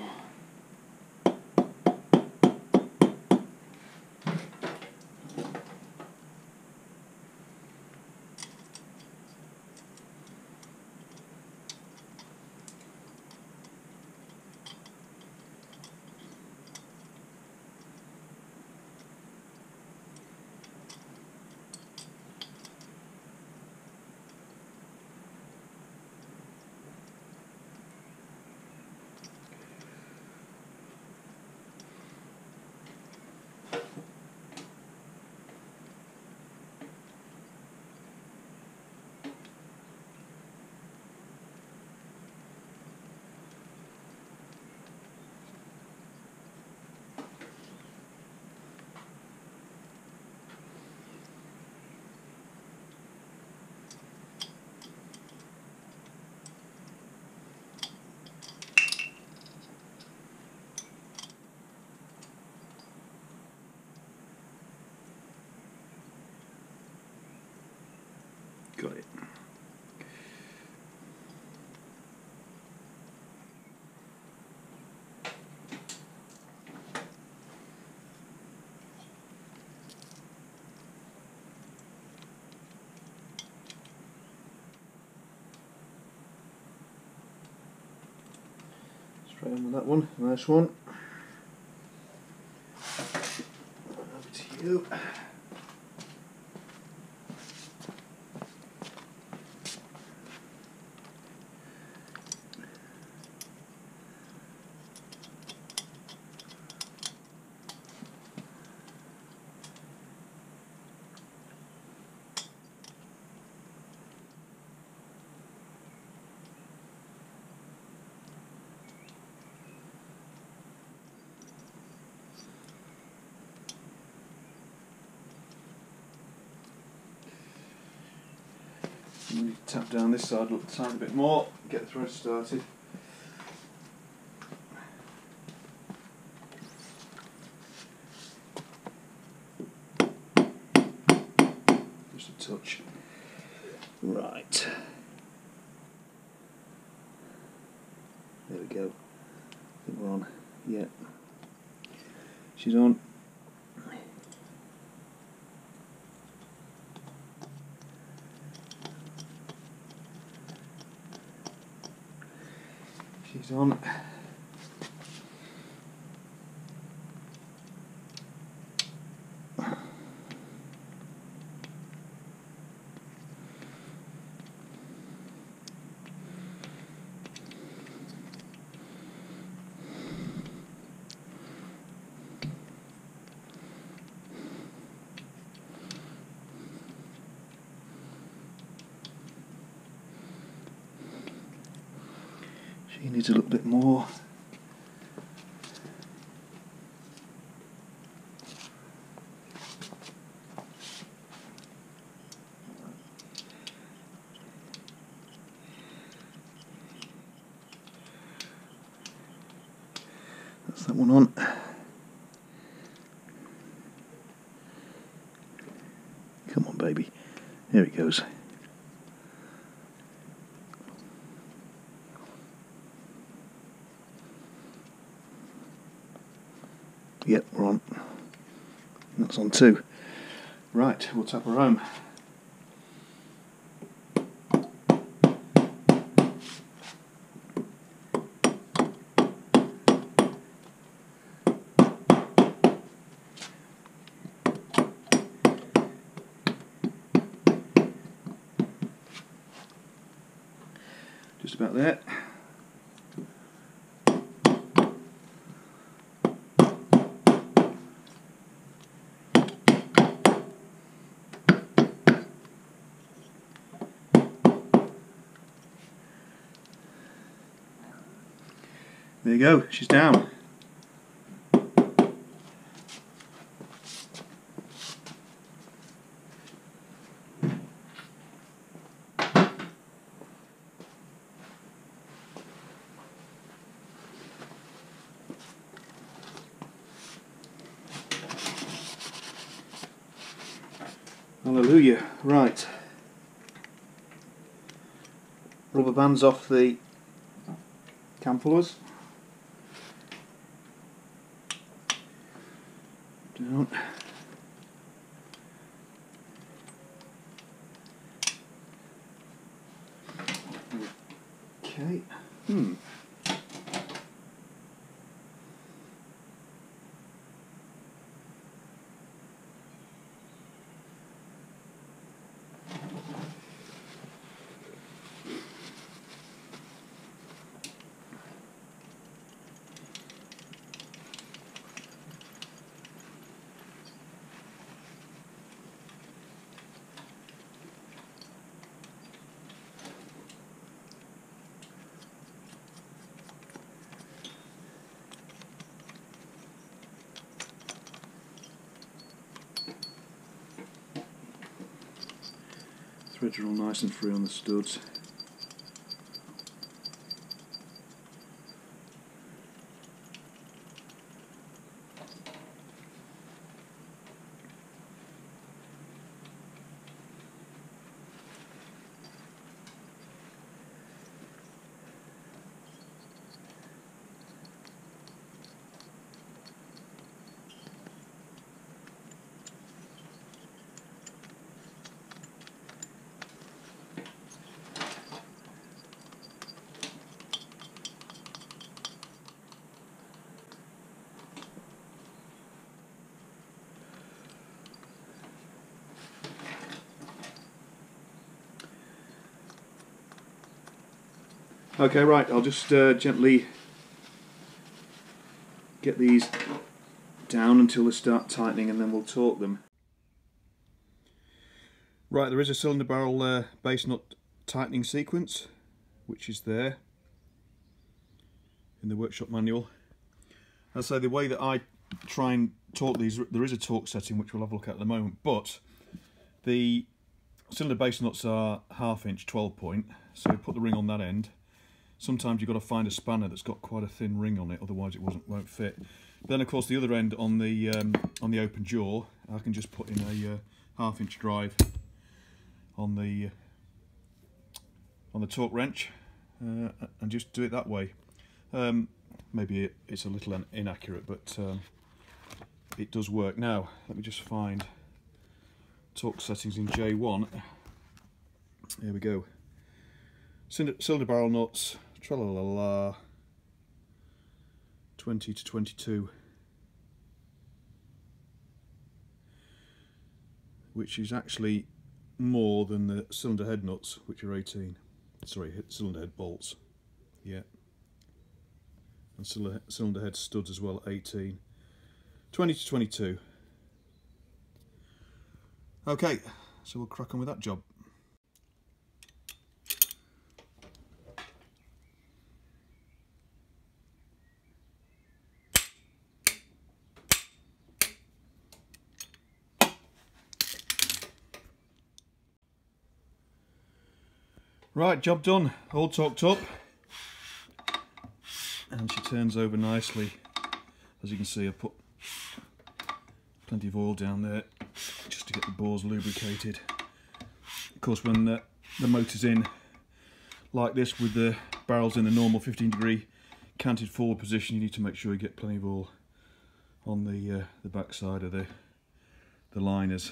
Got it. Straight on with that one. Nice one. Over to you. Tap down this side a tiny bit more, get the thread started. Just a touch. Right. There we go. I think we're on. Yeah. She's on. She's on. She needs a little bit more. That's that one on. Come on, baby. There it goes. Yep, we're on. That's on too. Right, we'll tap her home. Just about there. There you go, she's down. Hallelujah. Right. Rubber bands off the cam pullers. Down. Okay. Hmm. Threads are all nice and free on the studs. Okay, right, I'll just uh, gently get these down until they start tightening and then we'll torque them. Right, there is a cylinder barrel uh, base nut tightening sequence, which is there in the workshop manual. As I say, the way that I try and torque these, there is a torque setting which we'll have a look at at the moment, but the cylinder base nuts are half inch twelve point, so we put the ring on that end. Sometimes you've got to find a spanner that's got quite a thin ring on it, otherwise it wasn't, won't fit. Then of course the other end on the um, on the open jaw, I can just put in a uh, half inch drive on the uh, on the torque wrench uh, and just do it that way. Um, maybe it, it's a little inaccurate, but um, it does work. Now let me just find torque settings in J one. Here we go. Cylinder, cylinder barrel nuts, tra-la-la-la, twenty to twenty-two, which is actually more than the cylinder head nuts, which are eighteen. Sorry, cylinder head bolts, yeah, and cylinder, cylinder head studs as well, eighteen. twenty to twenty-two. Okay, so we'll crack on with that job. Right, job done, all torqued up, and she turns over nicely. As you can see, I put plenty of oil down there just to get the bores lubricated. Of course, when the, the motor's in like this with the barrels in the normal fifteen degree canted forward position, you need to make sure you get plenty of oil on the uh, the back side of the the liners.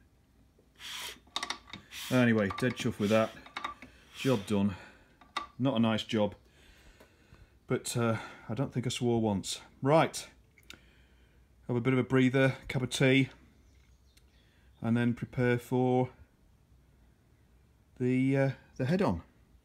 Anyway, dead chuff with that. Job done. Not a nice job, but uh, I don't think I swore once. Right, have a bit of a breather, cup of tea, and then prepare for the uh, the head-on.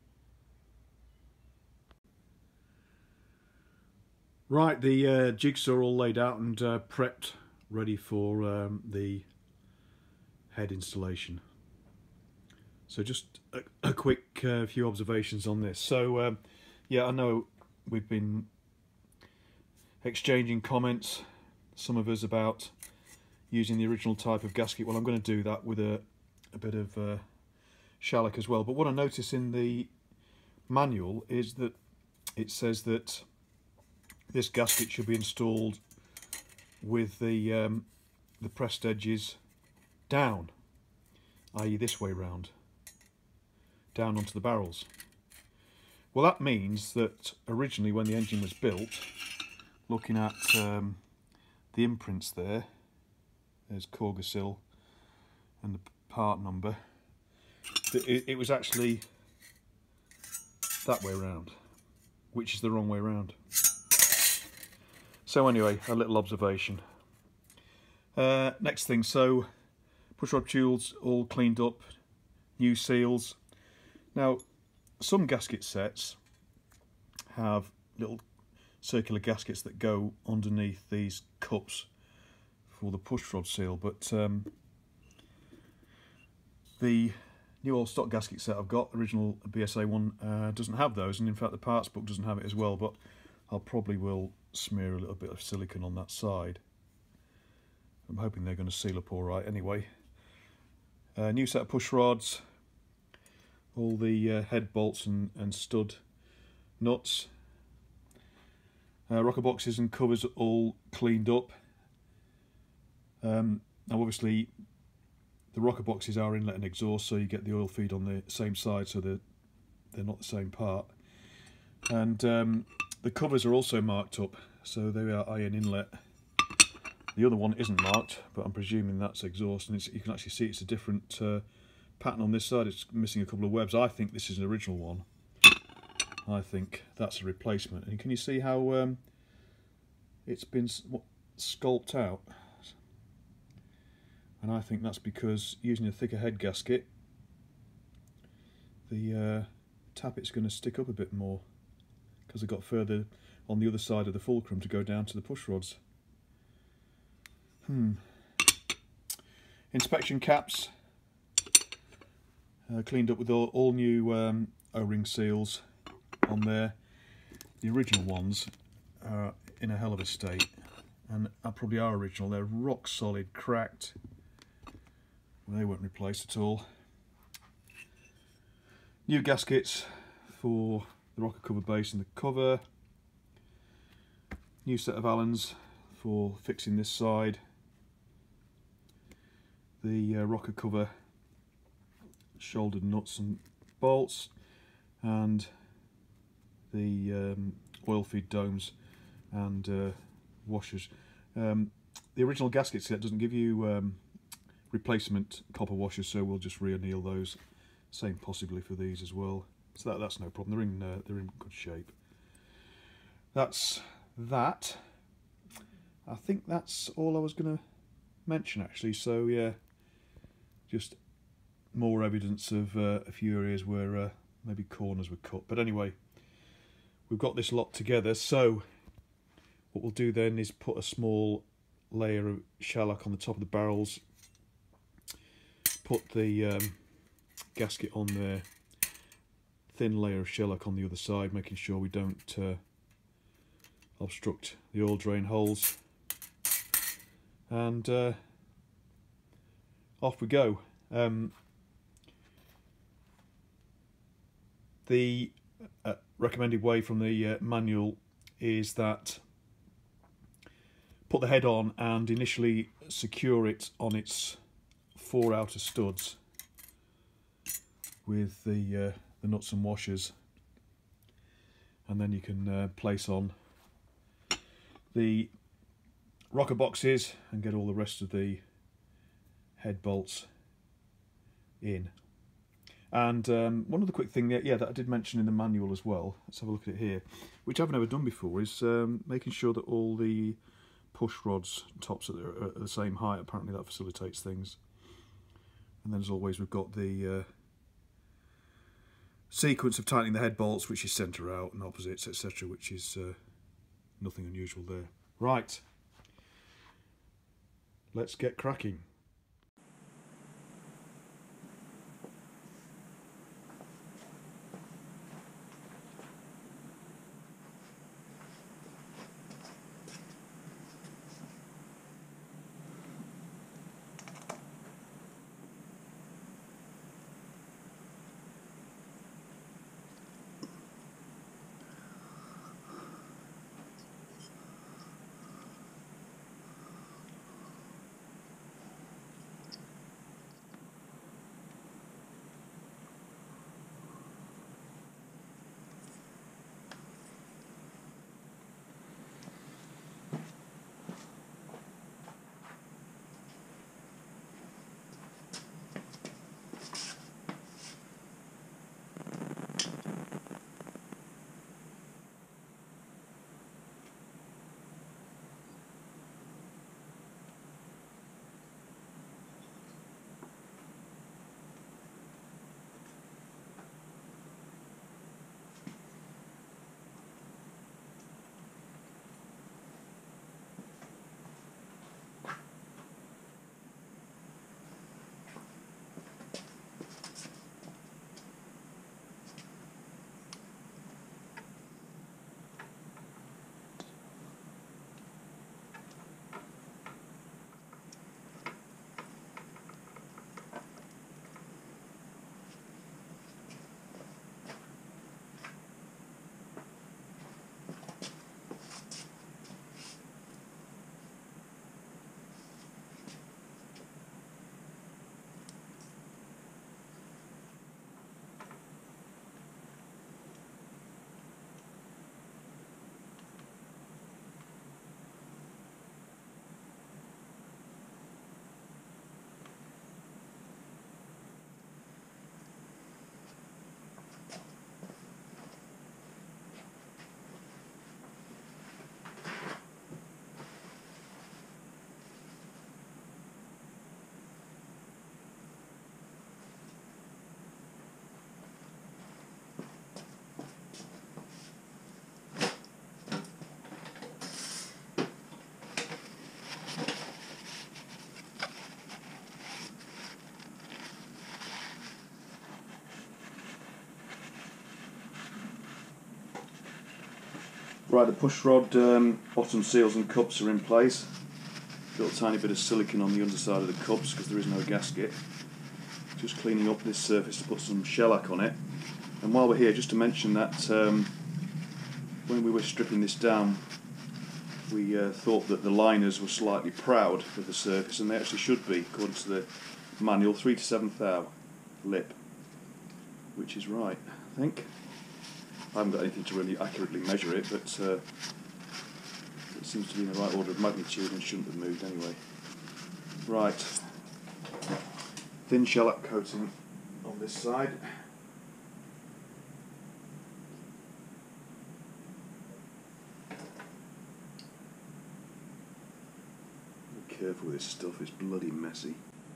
Right, the uh, jigsaw all laid out and uh, prepped, ready for um, the head installation. So just a, a quick uh, few observations on this. So um, yeah, I know we've been exchanging comments, some of us, about using the original type of gasket. Well, I'm going to do that with a, a bit of uh, shellac as well. But what I notice in the manual is that it says that this gasket should be installed with the um, the pressed edges down, that is this way round, down onto the barrels. Well, that means that originally when the engine was built, looking at um, the imprints there, there's Courgasil and the part number, it, it was actually that way round, which is the wrong way round. So anyway, a little observation. Uh, next thing, so pushrod tools all cleaned up, new seals. Now, some gasket sets have little circular gaskets that go underneath these cups for the pushrod seal, but um, the new old stock gasket set I've got, original B S A one, uh, doesn't have those, and in fact the parts book doesn't have it as well, but I'll probably will smear a little bit of silicone on that side. I'm hoping they're going to seal up all right anyway. Uh, new set of push rods, all the uh, head bolts and, and stud nuts, uh, rocker boxes and covers all cleaned up. Um, now obviously the rocker boxes are inlet and exhaust, so you get the oil feed on the same side, so they're, they're not the same part. And um, the covers are also marked up, so they are iron inlet. The other one isn't marked, but I'm presuming that's exhaust, and it's, you can actually see it's a different uh, pattern on this side. It's missing a couple of webs. I think this is an original one. I think that's a replacement. And can you see how um, it's been what, sculpted out? And I think that's because using a thicker head gasket, the uh, tappet's going to stick up a bit more, because I've got further on the other side of the fulcrum to go down to the push rods. Hmm. Inspection caps, uh, cleaned up with all, all new um, O-ring seals on there. The original ones are in a hell of a state, and uh, probably are original. They're rock solid, cracked. They weren't replaced at all. New gaskets for the rocker cover base and the cover. New set of Allens for fixing this side. The uh, rocker cover shouldered nuts and bolts, and the um, oil feed domes and uh, washers. Um, the original gasket set doesn't give you um, replacement copper washers, so we'll just re-anneal those. Same possibly for these as well. So that, that's no problem. They're in uh, they're in good shape. That's that. I think that's all I was going to mention actually. So yeah, just more evidence of uh, a few areas where uh, maybe corners were cut. But anyway, we've got this lot together. So what we'll do then is put a small layer of shellac on the top of the barrels. Put the um, gasket on there. Thin layer of shellac on the other side, making sure we don't uh, obstruct the oil drain holes. And uh, off we go. Um, the uh, recommended way from the uh, manual is that put the head on and initially secure it on its four outer studs with the uh, the nuts and washers, and then you can uh, place on the rocker boxes and get all the rest of the head bolts in. And um, one other quick thing that, yeah, that I did mention in the manual as well, let's have a look at it here, which I've never done before, is um, making sure that all the push rods tops are at the same height. Apparently that facilitates things. And then as always we've got the uh, sequence of tightening the head bolts, which is centre out and opposites, et cetera, which is uh, nothing unusual there. Right, let's get cracking. Right, the push rod um, bottom seals and cups are in place. A little tiny bit of silicone on the underside of the cups because there is no gasket. Just cleaning up this surface to put some shellac on it. And while we're here, just to mention that um, when we were stripping this down, we uh, thought that the liners were slightly proud of the surface, and they actually should be, according to the manual, three to seven thou lip, which is right, I think. I haven't got anything to really accurately measure it, but uh, it seems to be in the right order of magnitude and shouldn't have moved anyway. Right, thin shellac coating on this side. Be careful with this stuff, it's bloody messy.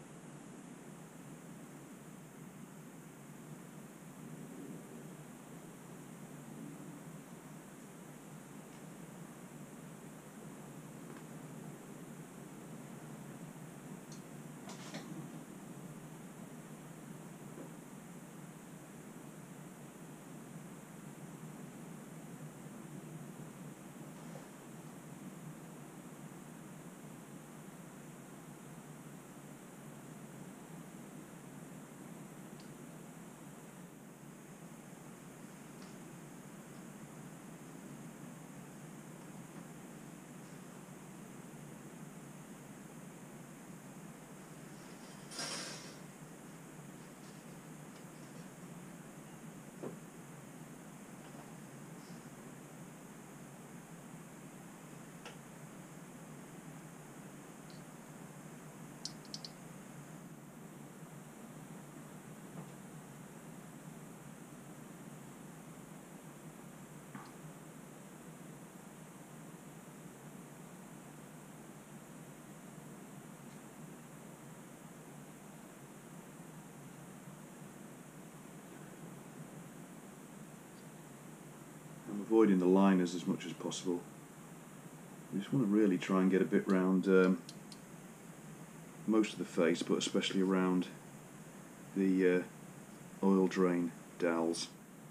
I'm avoiding the liners as much as possible. I just want to really try and get a bit round um, most of the face, but especially around the uh, oil drain dowels.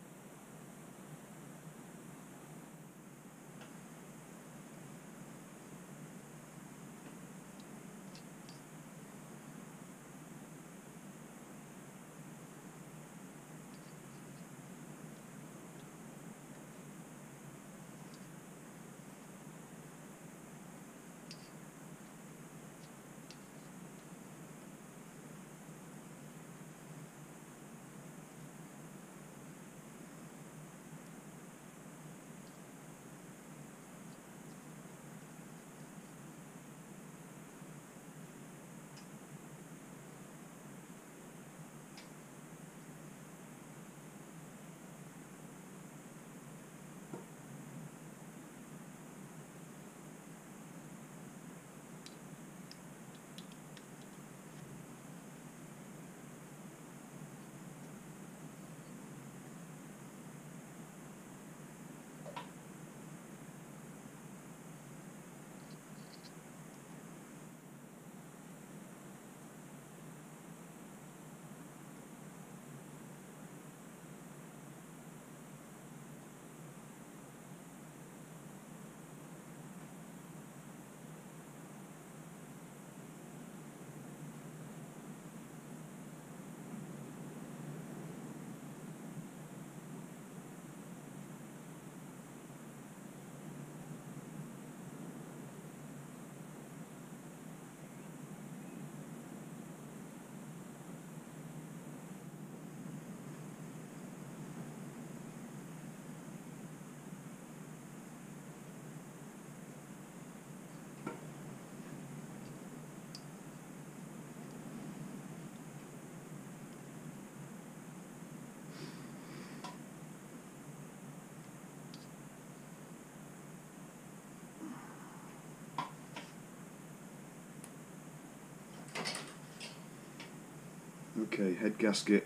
Okay, head gasket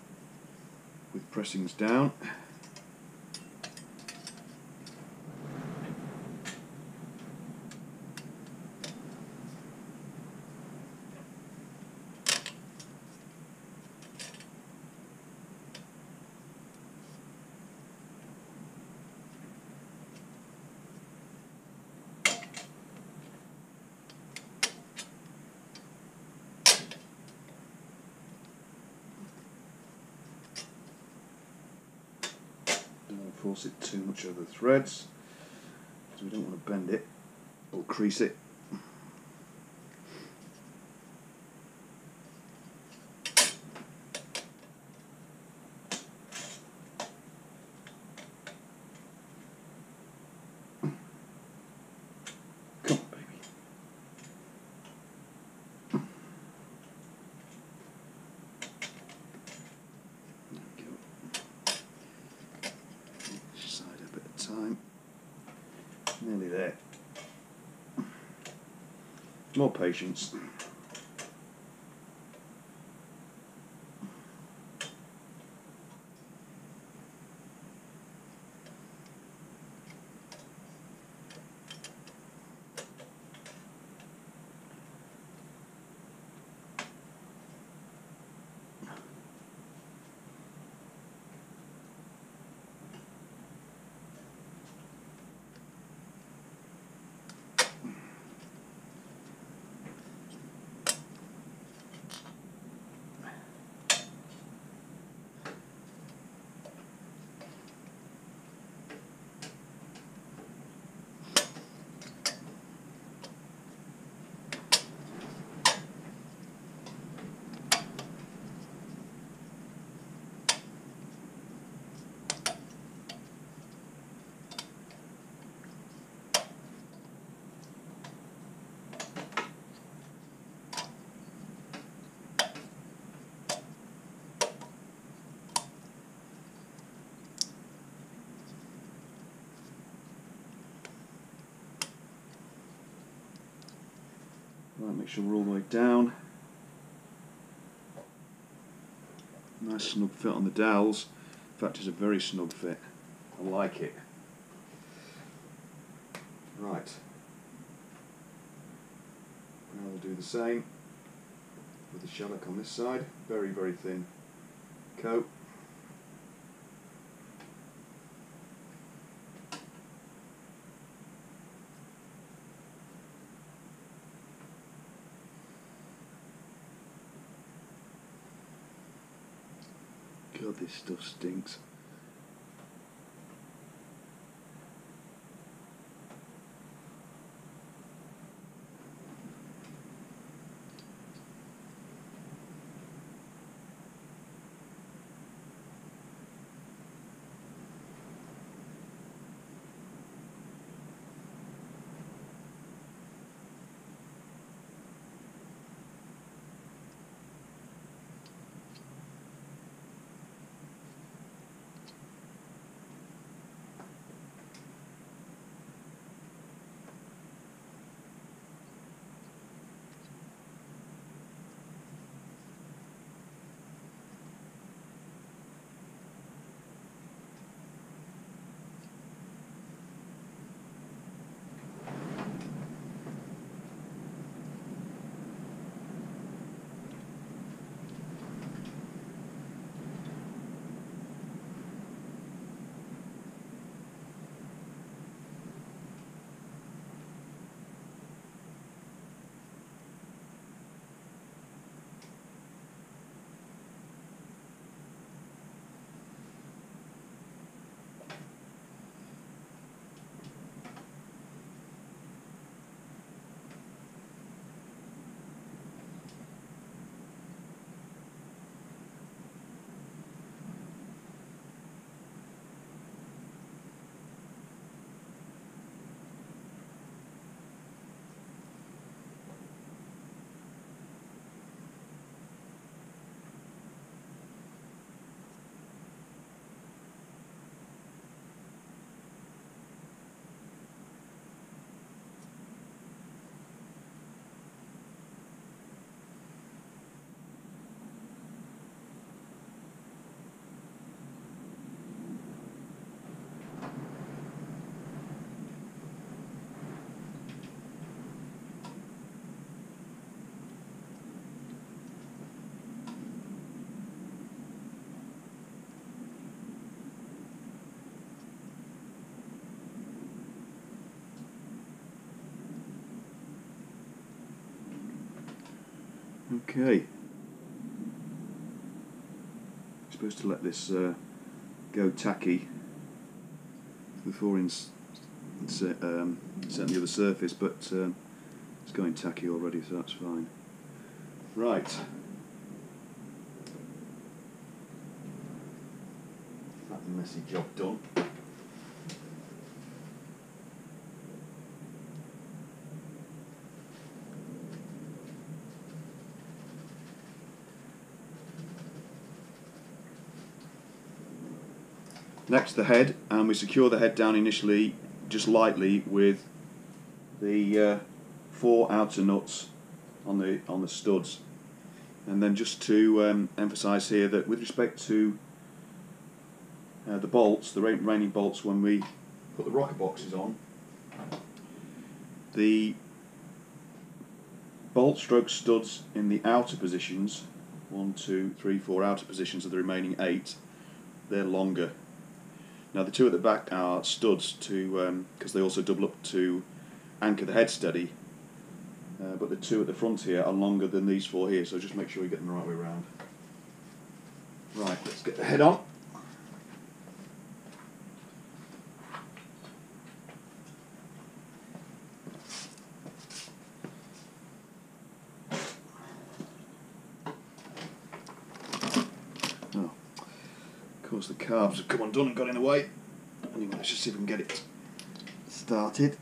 with pressings down. Don't force it too much over the threads, because we don't want to bend it or crease it. Time. Nearly there. More patience. Right, make sure we're all the way down. Nice snug fit on the dowels. In fact, it's a very snug fit. I like it. Right. Now we'll do the same with the shellac on this side. Very, very thin coat. God, this stuff stinks. Okay. Supposed to let this uh, go tacky before ins inset, um, setting the other surface, but um, it's going tacky already, so that's fine. Right. That messy job done. Next the head, and we secure the head down initially just lightly with the uh, four outer nuts on the on the studs. And then just to um, emphasise here that with respect to uh, the bolts, the remaining bolts, when we put the rocker boxes on, the bolt stroke studs in the outer positions, one, two, three, four outer positions of the remaining eight, they're longer. Now the two at the back are studs to because um, they also double up to anchor the head steady, uh, but the two at the front here are longer than these four here, so just make sure you get them the right way around. Right, let's get the head on. Oh, of course the carbs have come undone and got in the way. Anyway, let's just see if we can get it started.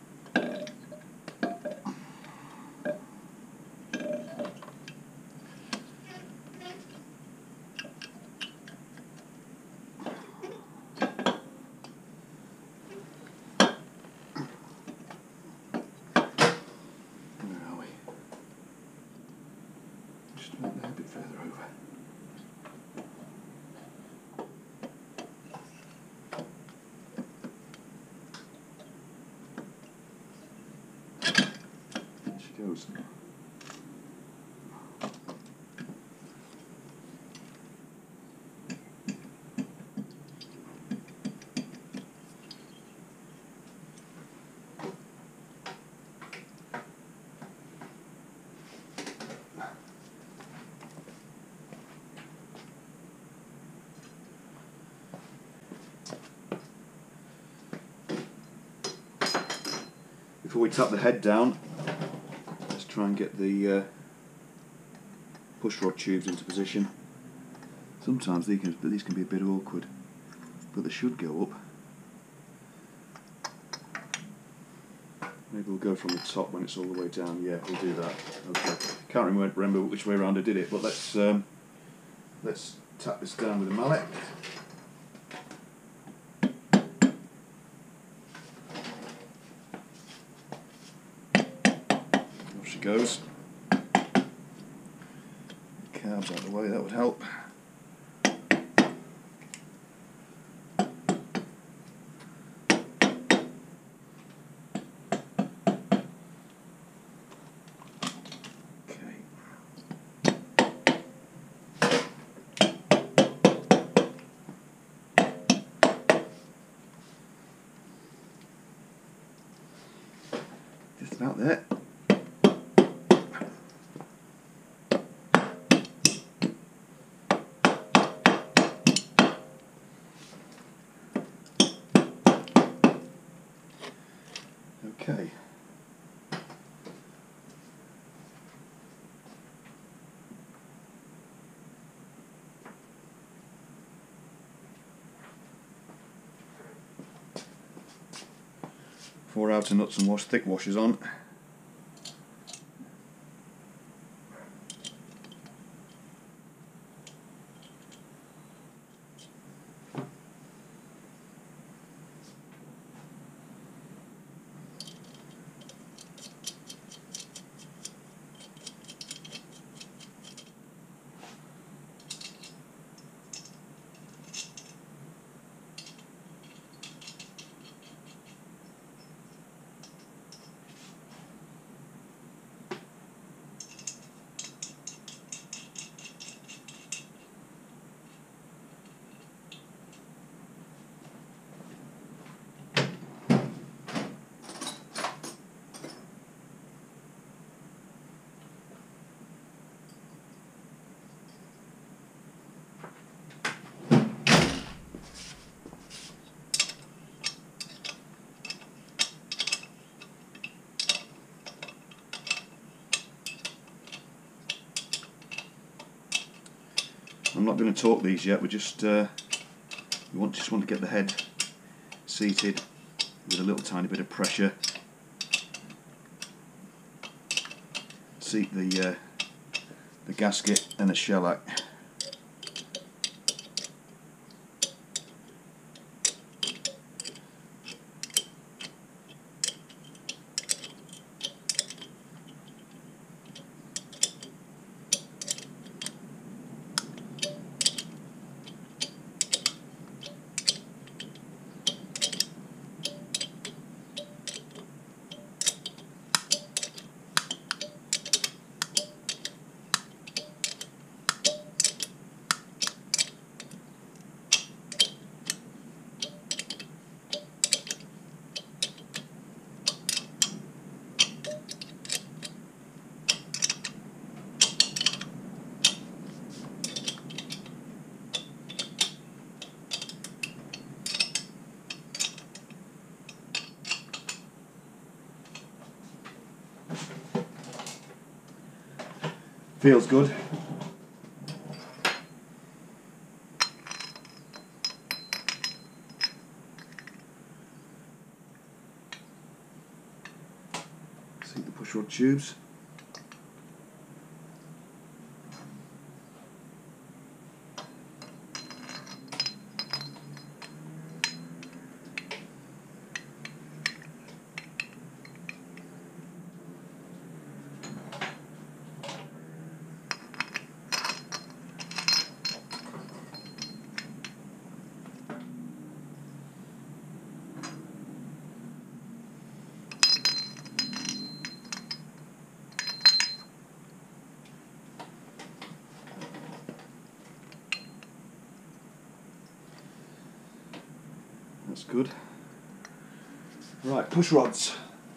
Goes. Before we tap the head down, try and get the uh, push rod tubes into position. Sometimes these can, these can be a bit awkward, but they should go up. Maybe we'll go from the top when it's all the way down. Yeah, we'll do that. Okay. Can't remember, remember which way around I did it, but let's um, let's tap this down with a mallet. Goes. Carbs out of the way, that would help. Okay. Just about there. Okay. Four outer nuts and wash thick washers on. not going to torque these yet. We just uh, we want just want to get the head seated with a little tiny bit of pressure. Seat the uh, the gasket and the shellac. Feels good. See the pushrod tubes. That's good. Right, push rods.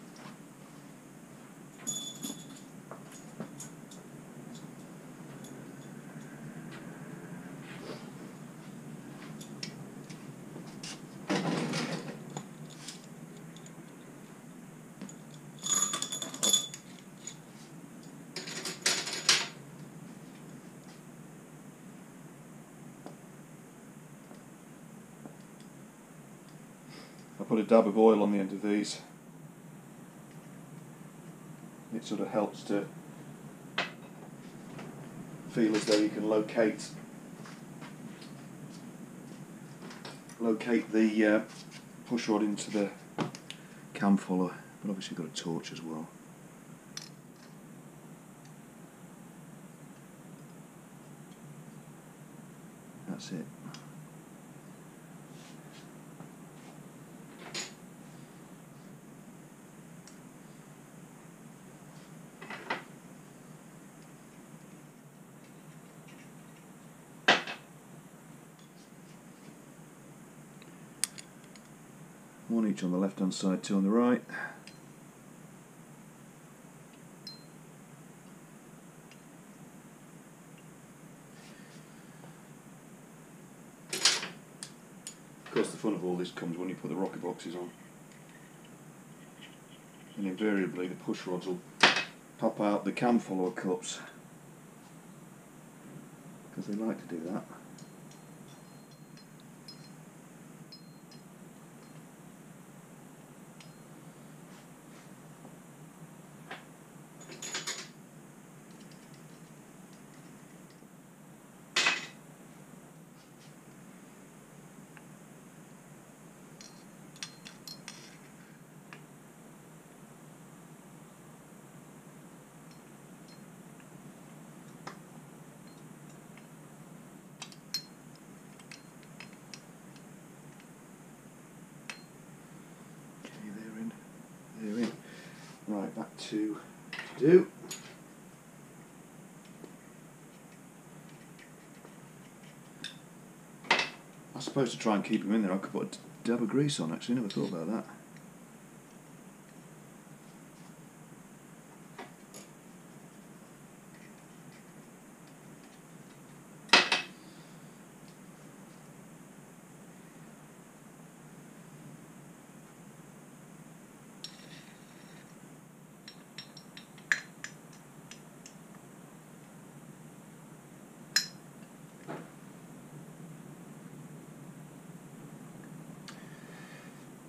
I put a dab of oil on the end of these. It sort of helps to feel as though you can locate locate the uh, push rod into the cam follower, but obviously got a torch as well. That's it. One each on the left hand side, two on the right. Of course, the fun of all this comes when you put the rocker boxes on. And invariably the push rods will pop out the cam follower cups, because they like to do that. Right, back to do. I suppose to try and keep them in there I could put a dab of grease on, actually, never thought about that.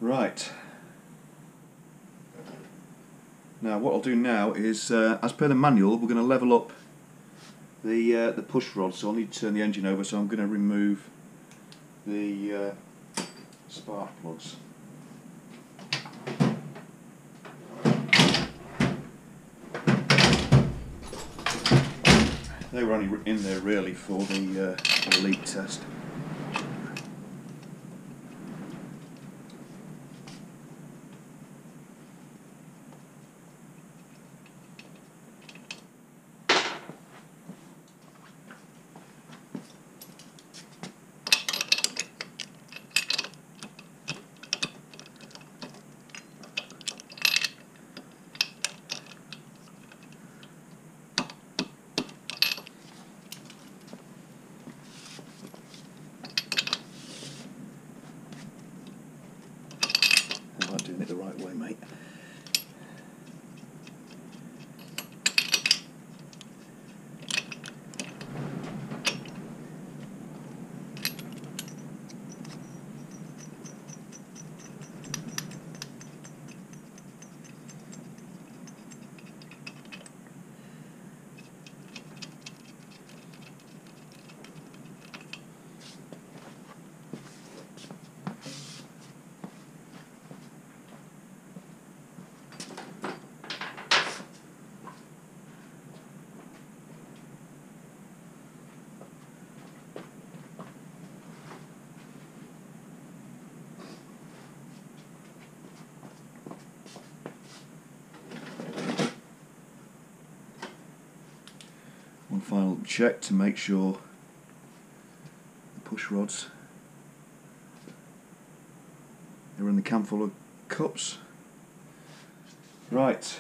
Right. Now what I'll do now is, uh, as per the manual, we're going to level up the uh, the push rod. So I'll need to turn the engine over. So I'm going to remove the uh, spark plugs. They were only in there really for the, uh, for the leak test. I'm not doing it the right way, mate. One final check to make sure the push rods are in the can full of cups. Right.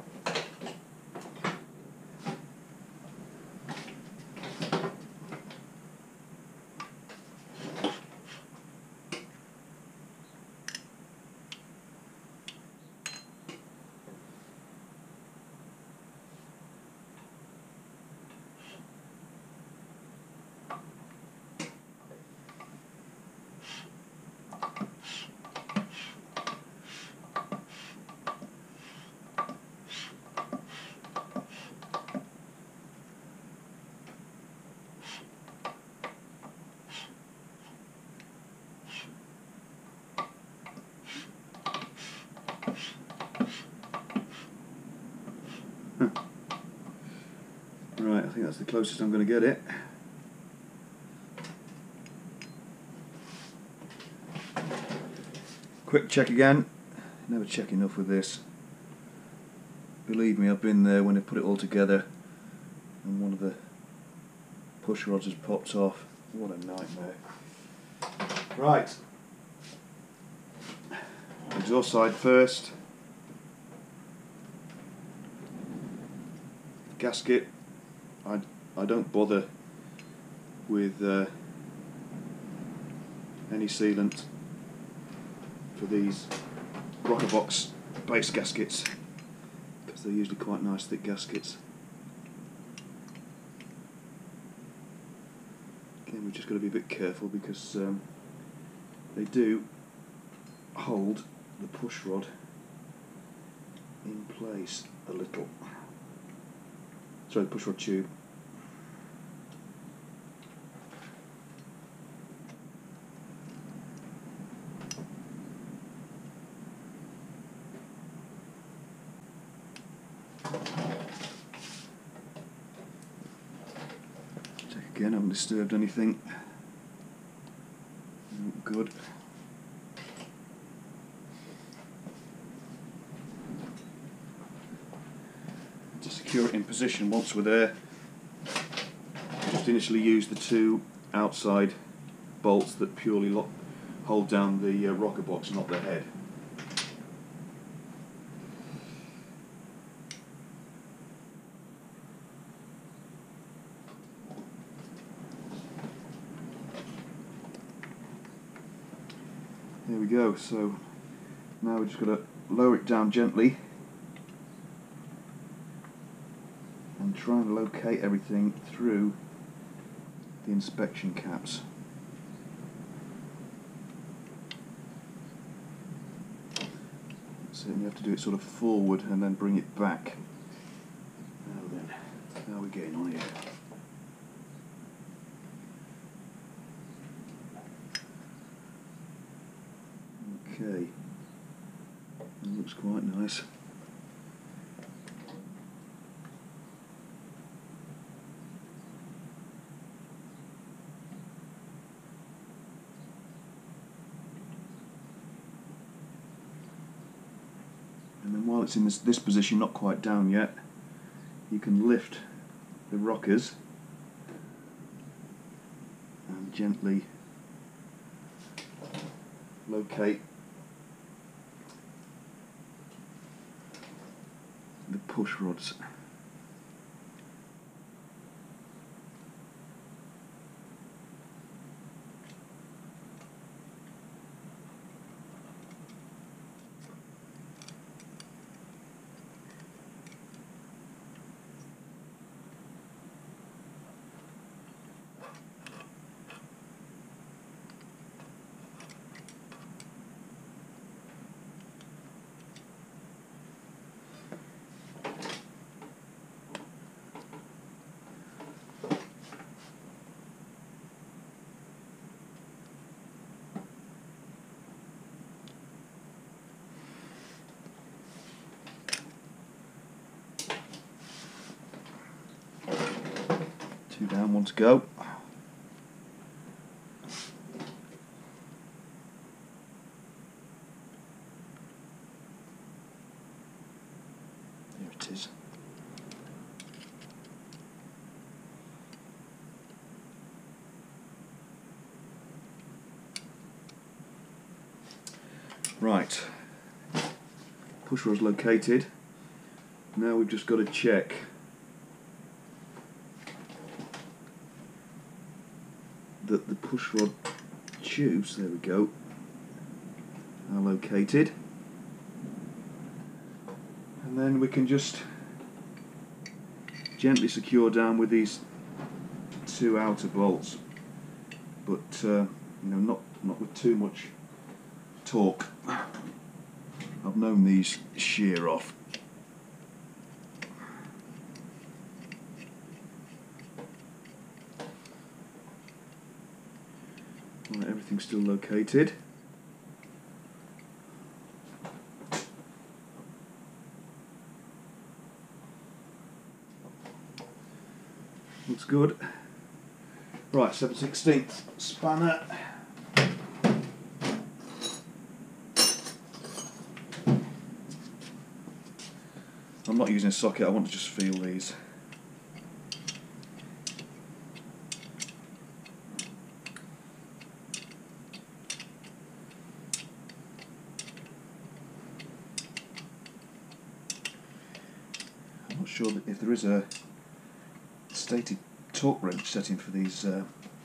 Right, I think that's the closest I'm going to get it. Quick check again. Never check enough with this. Believe me, I've been there when they put it all together and one of the push rods has popped off. What a nightmare. Right. Exhaust side first. Gasket. I, I don't bother with uh, any sealant for these rocker box base gaskets because they're usually quite nice thick gaskets. Again, we've just got to be a bit careful because um, they do hold the push rod in place a little. Sorry, the push rod tube. Check again, haven't disturbed anything. Good. To secure it in position once we're there, just initially use the two outside bolts that purely lock, hold down the uh, rocker box, not the head. There we go, so now we've just got to lower it down gently and try and locate everything through the inspection caps. So you have to do it sort of forward and then bring it back. Now then, how are we getting on here? Okay, that looks quite nice. And then while it's in this, this position, not quite down yet, you can lift the rockers and gently locate the push rods. Two down, one to go. There it is. Right. Push rod's located. Now we've just got to check that the push rod tubes, there we go, are located, and then we can just gently secure down with these two outer bolts, but uh, you know, not not with too much torque. I've known these shear off. Right, everything's still located. Looks good. Right, seven sixteenths spanner. I'm not using a socket, I want to just feel these. I'm not sure that if there is a stated torque wrench setting for these uh,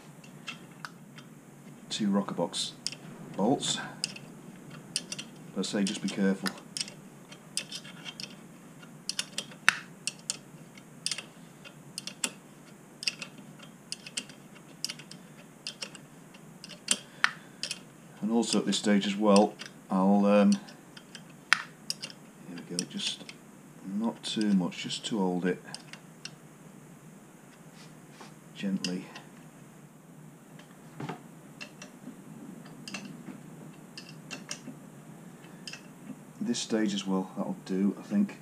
two rocker box bolts, but I say just be careful. And also at this stage as well, I'll um, here we go, just not too much, just to hold it gently. This stage as well, that'll do, I think.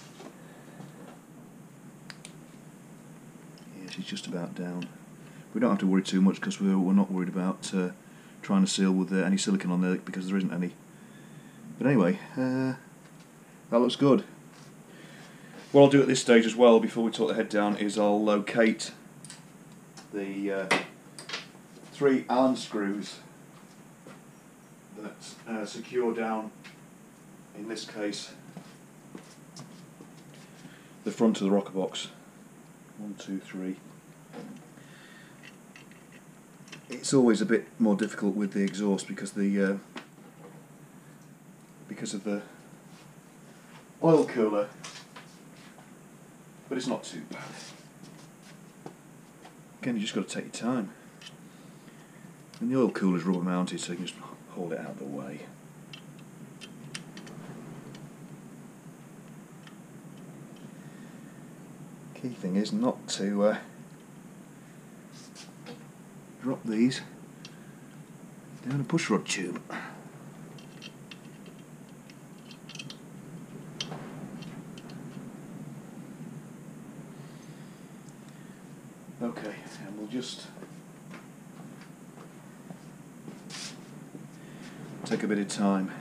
Yeah, she's just about down. We don't have to worry too much because we're, we're not worried about uh, trying to seal with uh, any silicone on there, because there isn't any. But anyway, uh, that looks good. What I'll do at this stage as well, before we torque the head down, is I'll locate the uh, three Allen screws that uh, secure down, in this case, the front of the rocker box. One, two, three. It's always a bit more difficult with the exhaust because the uh, because of the oil cooler, but it's not too bad. Again, you just got to take your time. And the oil cooler is rubber mounted, so you can just hold it out of the way. Key thing is not to uh, drop these down a pushrod tube. Okay, and we'll just take a bit of time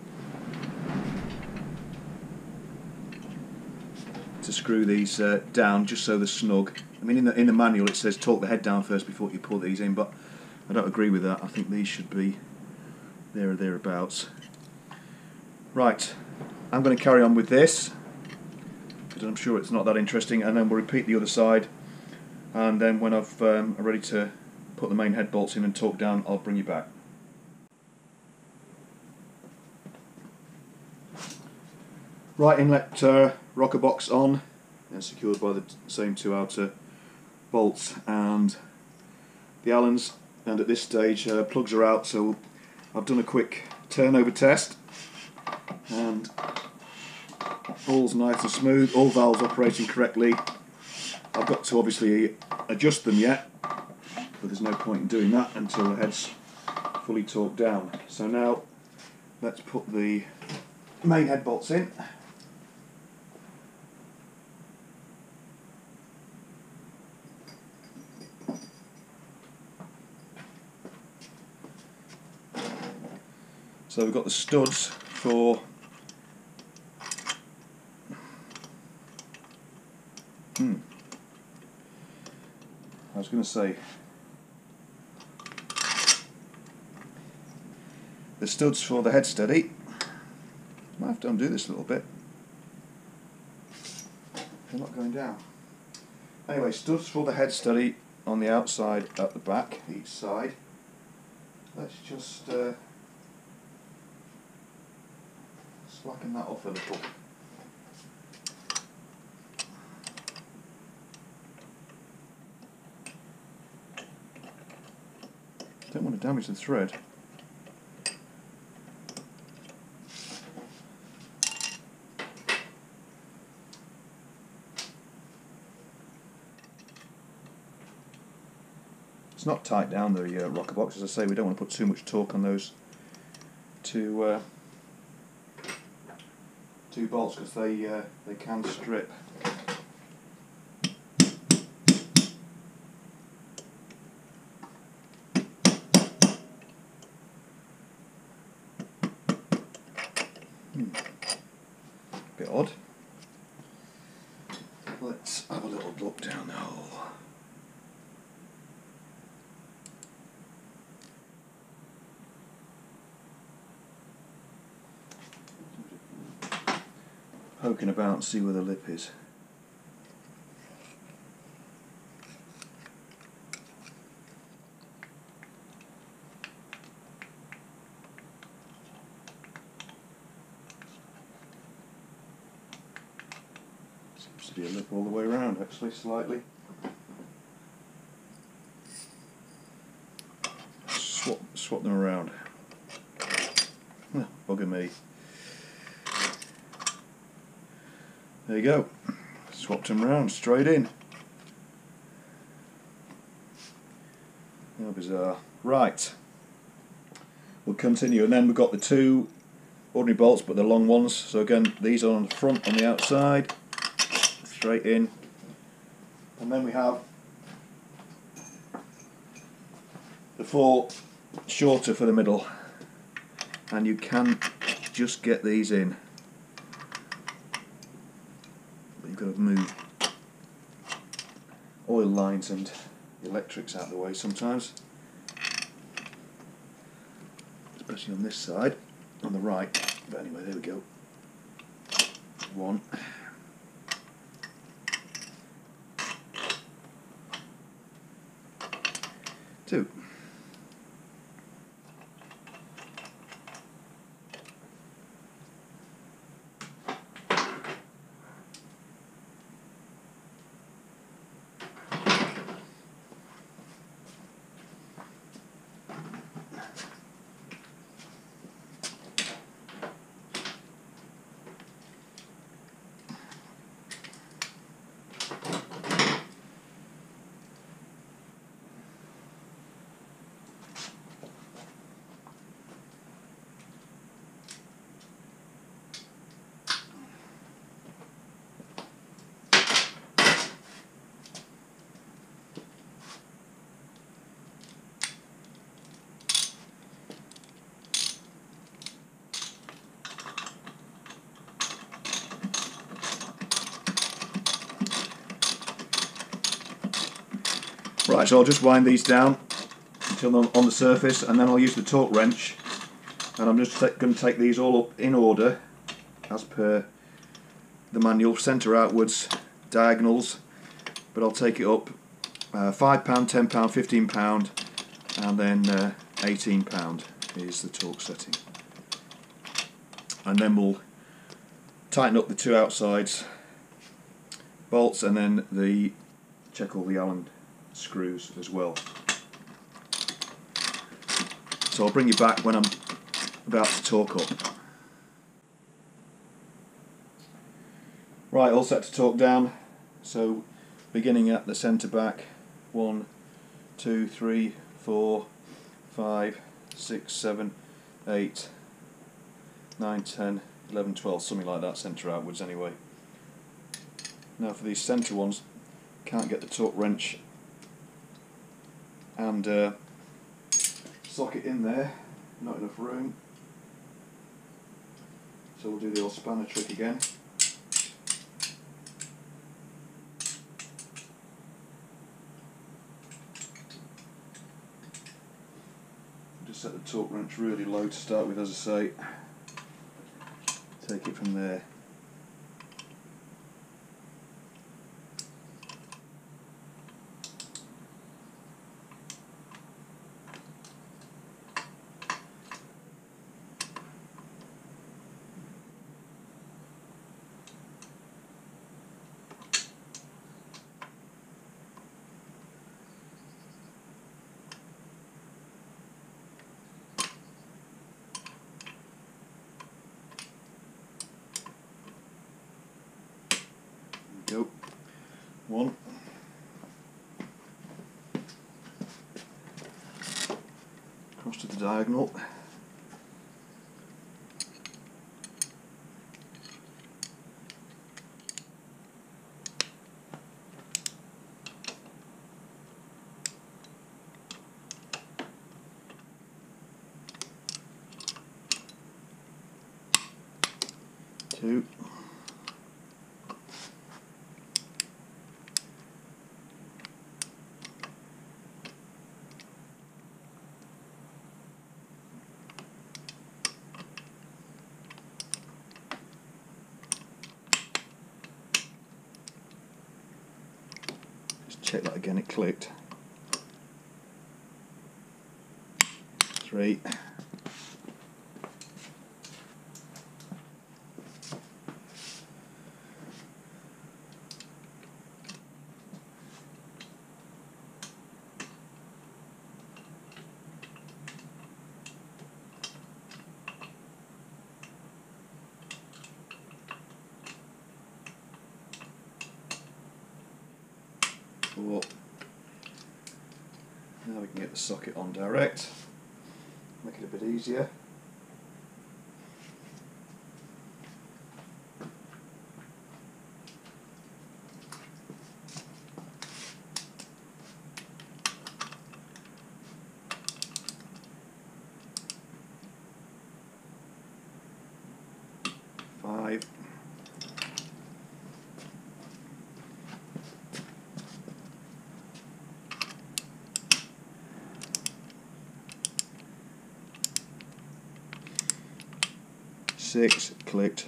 to screw these uh, down just so they're snug. I mean, in the, in the manual it says torque the head down first before you pull these in, but I don't agree with that. I think these should be there or thereabouts. Right, I'm going to carry on with this because I'm sure it's not that interesting, and then we'll repeat the other side, and then when I've um, I'm ready to put the main head bolts in and torque down, I'll bring you back. Right, inlet uh, rocker box on and secured by the same two outer bolts and the Allens, and at this stage uh, plugs are out, so I've done a quick turnover test and all's nice and smooth, all valves operating correctly. I've got to obviously adjust them yet, but there's no point in doing that until the head's fully torqued down. So now let's put the main head bolts in. So we've got the studs for hmm. I was going to say the studs for the head steady. Might have to undo this a little bit. They're not going down. Anyway, studs for the head steady on the outside at the back, each side. Let's just uh, slacken that off a little. Don't want to damage the thread. It's not tight down the uh, rocker box, as I say. We don't want to put too much torque on those two uh, two bolts because they uh, they can strip. Hmm. Bit odd. Let's have a little look down the hole. Poking about and see where the lip is. Seems to be a lip all the way around, actually, slightly. Swap, swap them around. Oh, bugger me. There you go. Swapped them round straight in. How bizarre. Right. We'll continue, and then we've got the two ordinary bolts, but they're long ones. So again, these are on the front, on the outside, straight in, and then we have the four shorter for the middle, and you can just get these in. You've got to move oil lines and electrics out of the way sometimes, especially on this side, on the right. But anyway, there we go. One. Two. Right, so I'll just wind these down until they're on the surface, and then I'll use the torque wrench, and I'm just going to take these all up in order as per the manual, centre outwards, diagonals, but I'll take it up uh, five pound, ten pound, fifteen pound, and then uh, eighteen pound is the torque setting. And then we'll tighten up the two outsides bolts, and then the check all the Allen screws as well. So I'll bring you back when I'm about to torque up. Right, all set to torque down. So beginning at the centre back, one, two, three, four, five, six, seven, eight, nine, ten, eleven, twelve, something like that, centre outwards anyway. Now for these centre ones, can't get the torque wrench and uh, socket in there, not enough room, so we'll do the old spanner trick again. Just set the torque wrench really low to start with, as I say. Take it from there. Go. One. Across to the diagonal. Two. Check that again, it clicked. Three. Four. Now we can get the socket on direct, make it a bit easier. Five. Six, clicked.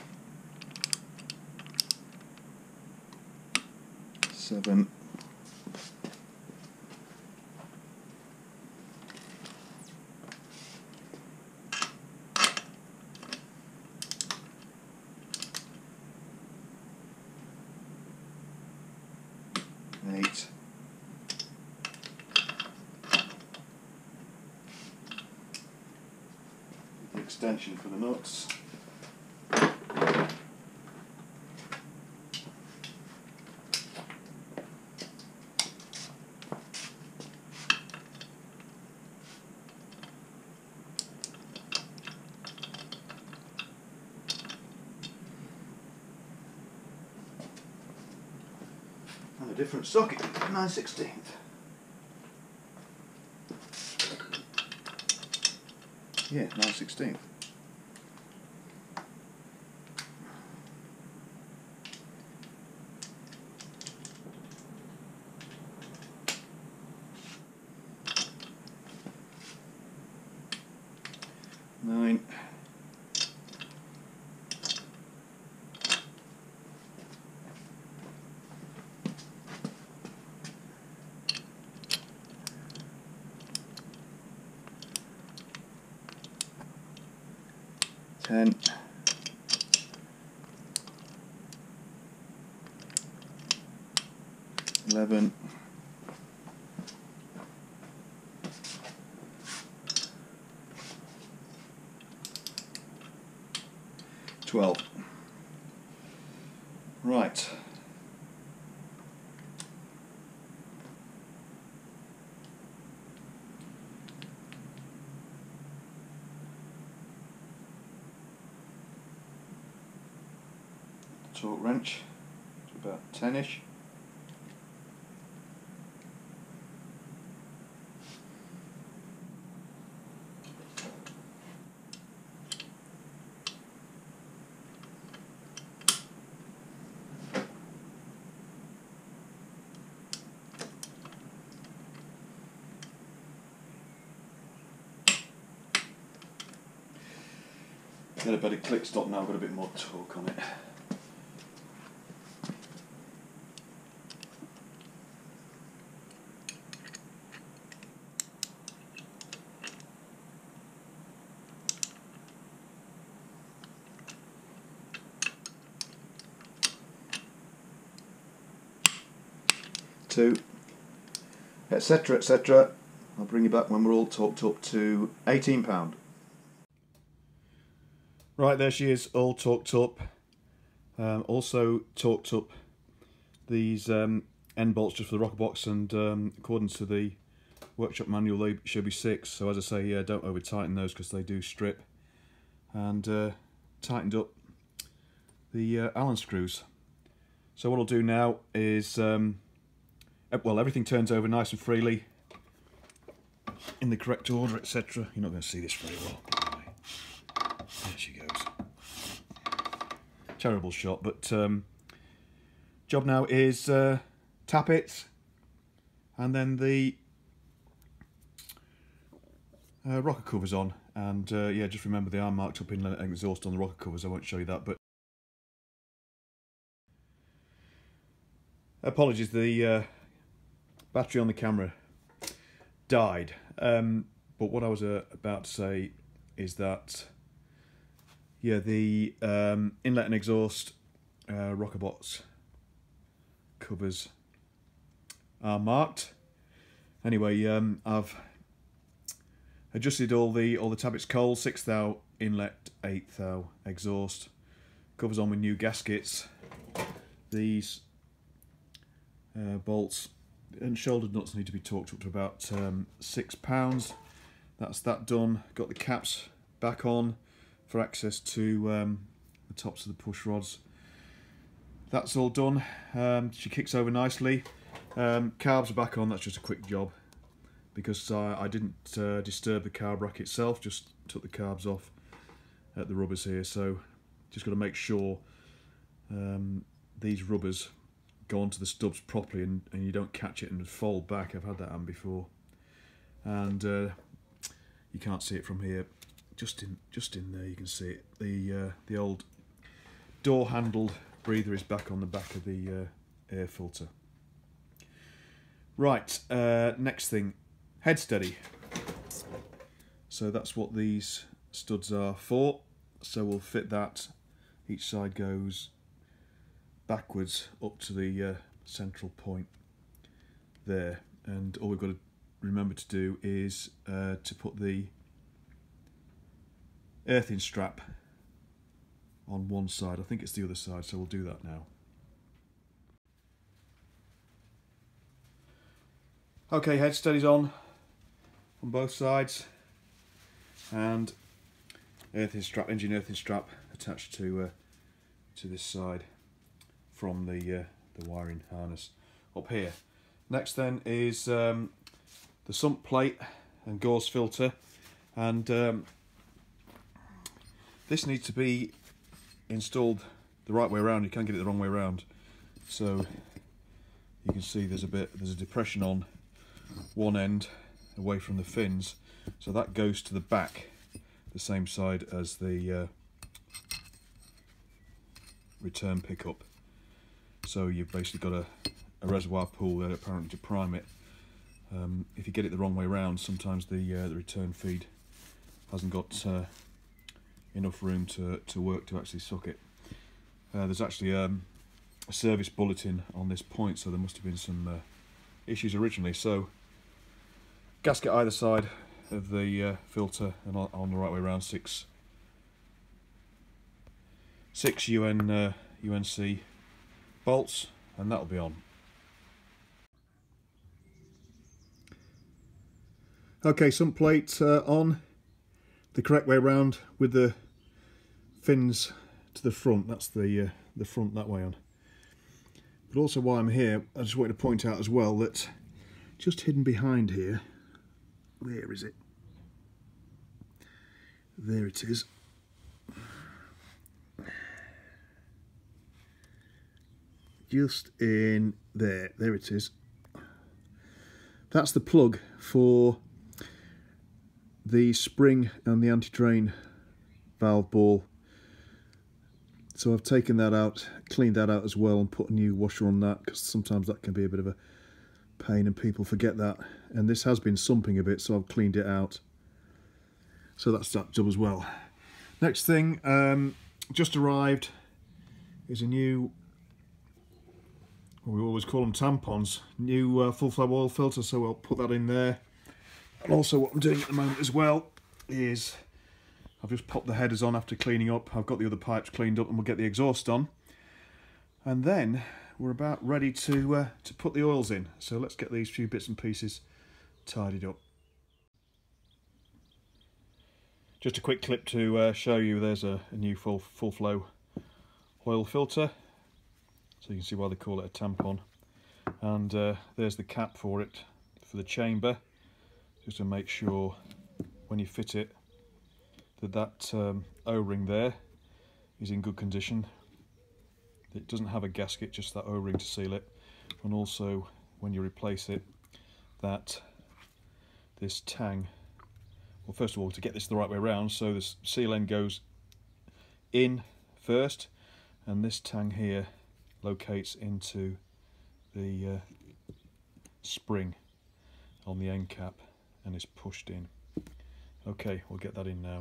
Seven. Eight. The extension for the nuts. And a different socket, nine sixteenth. Yeah, nine sixteenth. nine, ten, eleven, twelve. Right. Torque wrench, it's about ten-ish. Get a better click stop now, I've got a bit more torque on it. Two, etc, et cetera. I'll bring you back when we're all torqued up to eighteen pound. Right, there she is, all torqued up. Um, also torqued up these um, end bolts just for the rocker box, and um, according to the workshop manual they should be six, so as I say, yeah, don't over tighten those because they do strip. And uh, tightened up the uh, Allen screws. So what I'll do now is, um, well, everything turns over nice and freely in the correct order, et cetera. You're not going to see this very well. There she goes. Terrible shot, but um, job now is uh, tap it, and then the uh, rocker covers on, and uh, yeah, just remember they are marked up inlet and exhaust on the rocker covers. I won't show you that, but apologies, the uh, battery on the camera died, um, but what I was uh, about to say is that yeah, the um, inlet and exhaust uh, rocker box covers are marked. Anyway, um, I've adjusted all the all the tablets cold, six thou inlet, eight thou exhaust. Covers on with new gaskets. These uh, bolts and shoulder nuts need to be torqued up to about um, six pounds. That's that done. Got the caps back on for access to um, the tops of the push rods. That's all done. Um, she kicks over nicely. Um, carbs are back on. That's just a quick job because I, I didn't uh, disturb the carb rack itself, just took the carbs off at the rubbers here. So just got to make sure um, these rubbers go onto the stubs properly, and, and you don't catch it and fold back. I've had that happen before, and uh, you can't see it from here. Just in, just in there, you can see it. The uh, the old door-handled breather is back on the back of the uh, air filter. Right, uh, next thing, head steady. So that's what these studs are for. So we'll fit that. Each side goes backwards up to the uh, central point there, and all we've got to remember to do is uh, to put the earthing strap on one side. I think it's the other side, so we'll do that now. Okay, head steady's on on both sides, and earthing strap, engine earthing strap attached to uh, to this side from the uh, the wiring harness up here. Next then is um, the sump plate and gauze filter, and um, this needs to be installed the right way around. You can't get it the wrong way around. So you can see there's a bit, there's a depression on one end away from the fins. So that goes to the back the same side as the uh, return pickup. So you've basically got a, a reservoir pool there apparently to prime it. Um, if you get it the wrong way around, sometimes the uh, the return feed hasn't got uh, enough room to, to work to actually suck it. Uh, there's actually um, a service bulletin on this point, so there must have been some uh, issues originally. So gasket either side of the uh, filter, and on, on the right way around, six six U N uh, U N C bolts, and that'll be on. Okay, sump plate uh, on the correct way around with the fins to the front. That's the uh, the front that way on. But also while I'm here, I just wanted to point out as well that just hidden behind here, where is it? There it is. Just in there, there it is. That's the plug for the spring and the anti-drain valve ball. So I've taken that out, cleaned that out as well, and put a new washer on that, because sometimes that can be a bit of a pain and people forget that. And this has been sumping a bit, so I've cleaned it out. So that's that job as well. Next thing, um, just arrived, is a new, well, we always call them tampons, new uh, full flow oil filter, so I'll put that in there. And also what I'm doing at the moment as well is I've just popped the headers on after cleaning up. I've got the other pipes cleaned up, and we'll get the exhaust on. And then we're about ready to, uh, to put the oils in. So let's get these few bits and pieces tidied up. Just a quick clip to uh, show you there's a, a new full, full flow oil filter. So you can see why they call it a tampon. And uh, there's the cap for it, for the chamber, just to make sure when you fit it that that um, O-ring there is in good condition. It doesn't have a gasket, just that O-ring to seal it. And also when you replace it, that this tang, well, first of all, to get this the right way around, so this seal end goes in first, and this tang here locates into the uh, spring on the end cap and is pushed in. Okay, we'll get that in now.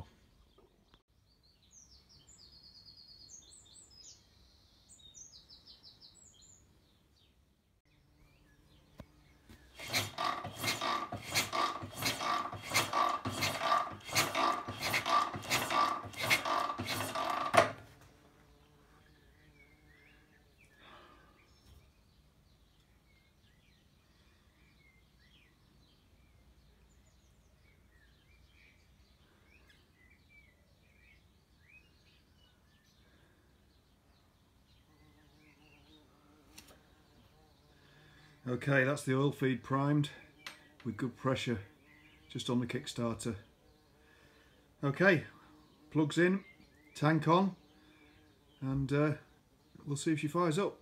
Okay, that's the oil feed primed with good pressure just on the kickstarter. Okay, plugs in, tank on, and uh, we'll see if she fires up.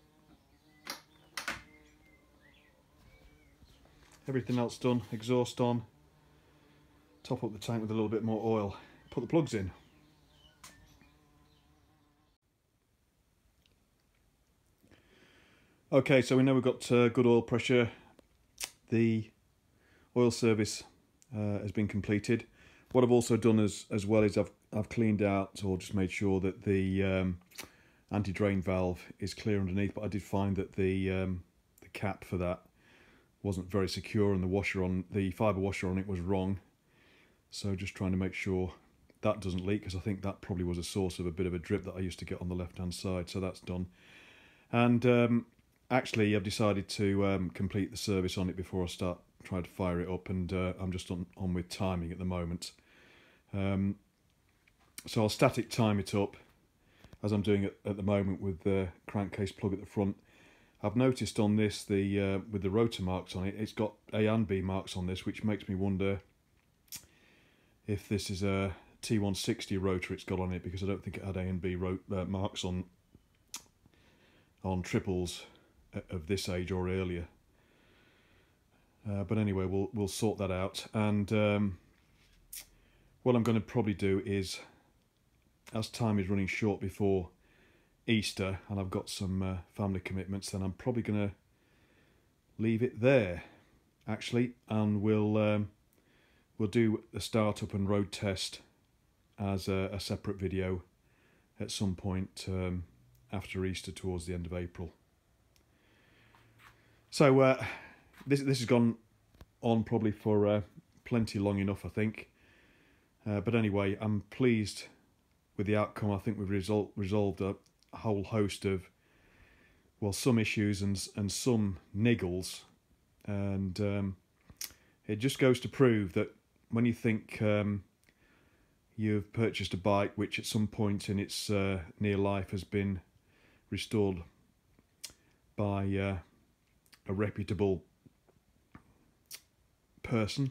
Everything else done, exhaust on, top up the tank with a little bit more oil, put the plugs in. Okay, so we know we've got uh, good oil pressure. The oil service uh, has been completed. What I've also done as as well is I've I've cleaned out, or just made sure that the um, anti-drain valve is clear underneath. But I did find that the um, the cap for that wasn't very secure, and the washer on the fibre washer on it was wrong. So just trying to make sure that doesn't leak, because I think that probably was a source of a bit of a drip that I used to get on the left hand side. So that's done. And um, actually, I've decided to um, complete the service on it before I start trying to fire it up, and uh, I'm just on, on with timing at the moment. Um, so I'll static time it up, as I'm doing it at the moment with the crankcase plug at the front. I've noticed on this, the uh, with the rotor marks on it, it's got A and B marks on this, which makes me wonder if this is a T one sixty rotor it's got on it, because I don't think it had A and B ro uh, marks on on triples of this age or earlier. Uh, but anyway, we'll we'll sort that out. And um, what I'm going to probably do is, as time is running short before Easter and I've got some uh, family commitments, then I'm probably going to leave it there actually, and we'll um, we'll do a startup and road test as a, a separate video at some point um, after Easter, towards the end of April. So uh, this this has gone on probably for uh, plenty long enough, I think. Uh, but anyway, I'm pleased with the outcome. I think we've resol resolved a, a whole host of, well, some issues and and some niggles, and um, it just goes to prove that when you think um, you've purchased a bike which at some point in its uh, near life has been restored by uh, a reputable person,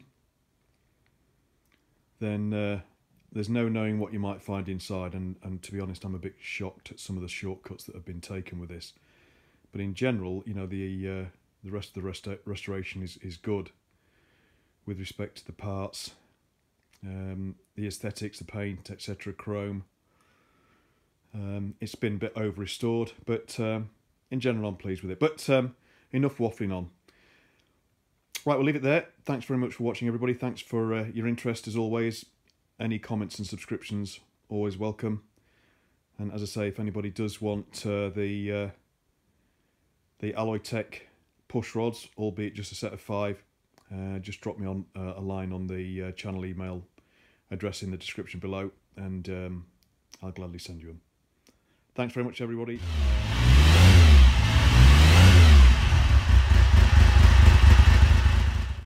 then uh, there's no knowing what you might find inside, and, and to be honest, I'm a bit shocked at some of the shortcuts that have been taken with this. But in general, you know, the uh, the rest of the rest restoration is, is good with respect to the parts, um, the aesthetics, the paint, et cetera, chrome. Um, it's been a bit over restored, but um, in general I'm pleased with it. But um, enough waffling on. Right, we'll leave it there. Thanks very much for watching, everybody. Thanks for uh, your interest as always. Any comments and subscriptions, always welcome. And as I say, if anybody does want uh, the uh, the Alloy Tech push rods, albeit just a set of five, uh, just drop me on uh, a line on the uh, channel email address in the description below, and um, I'll gladly send you them. Thanks very much, everybody.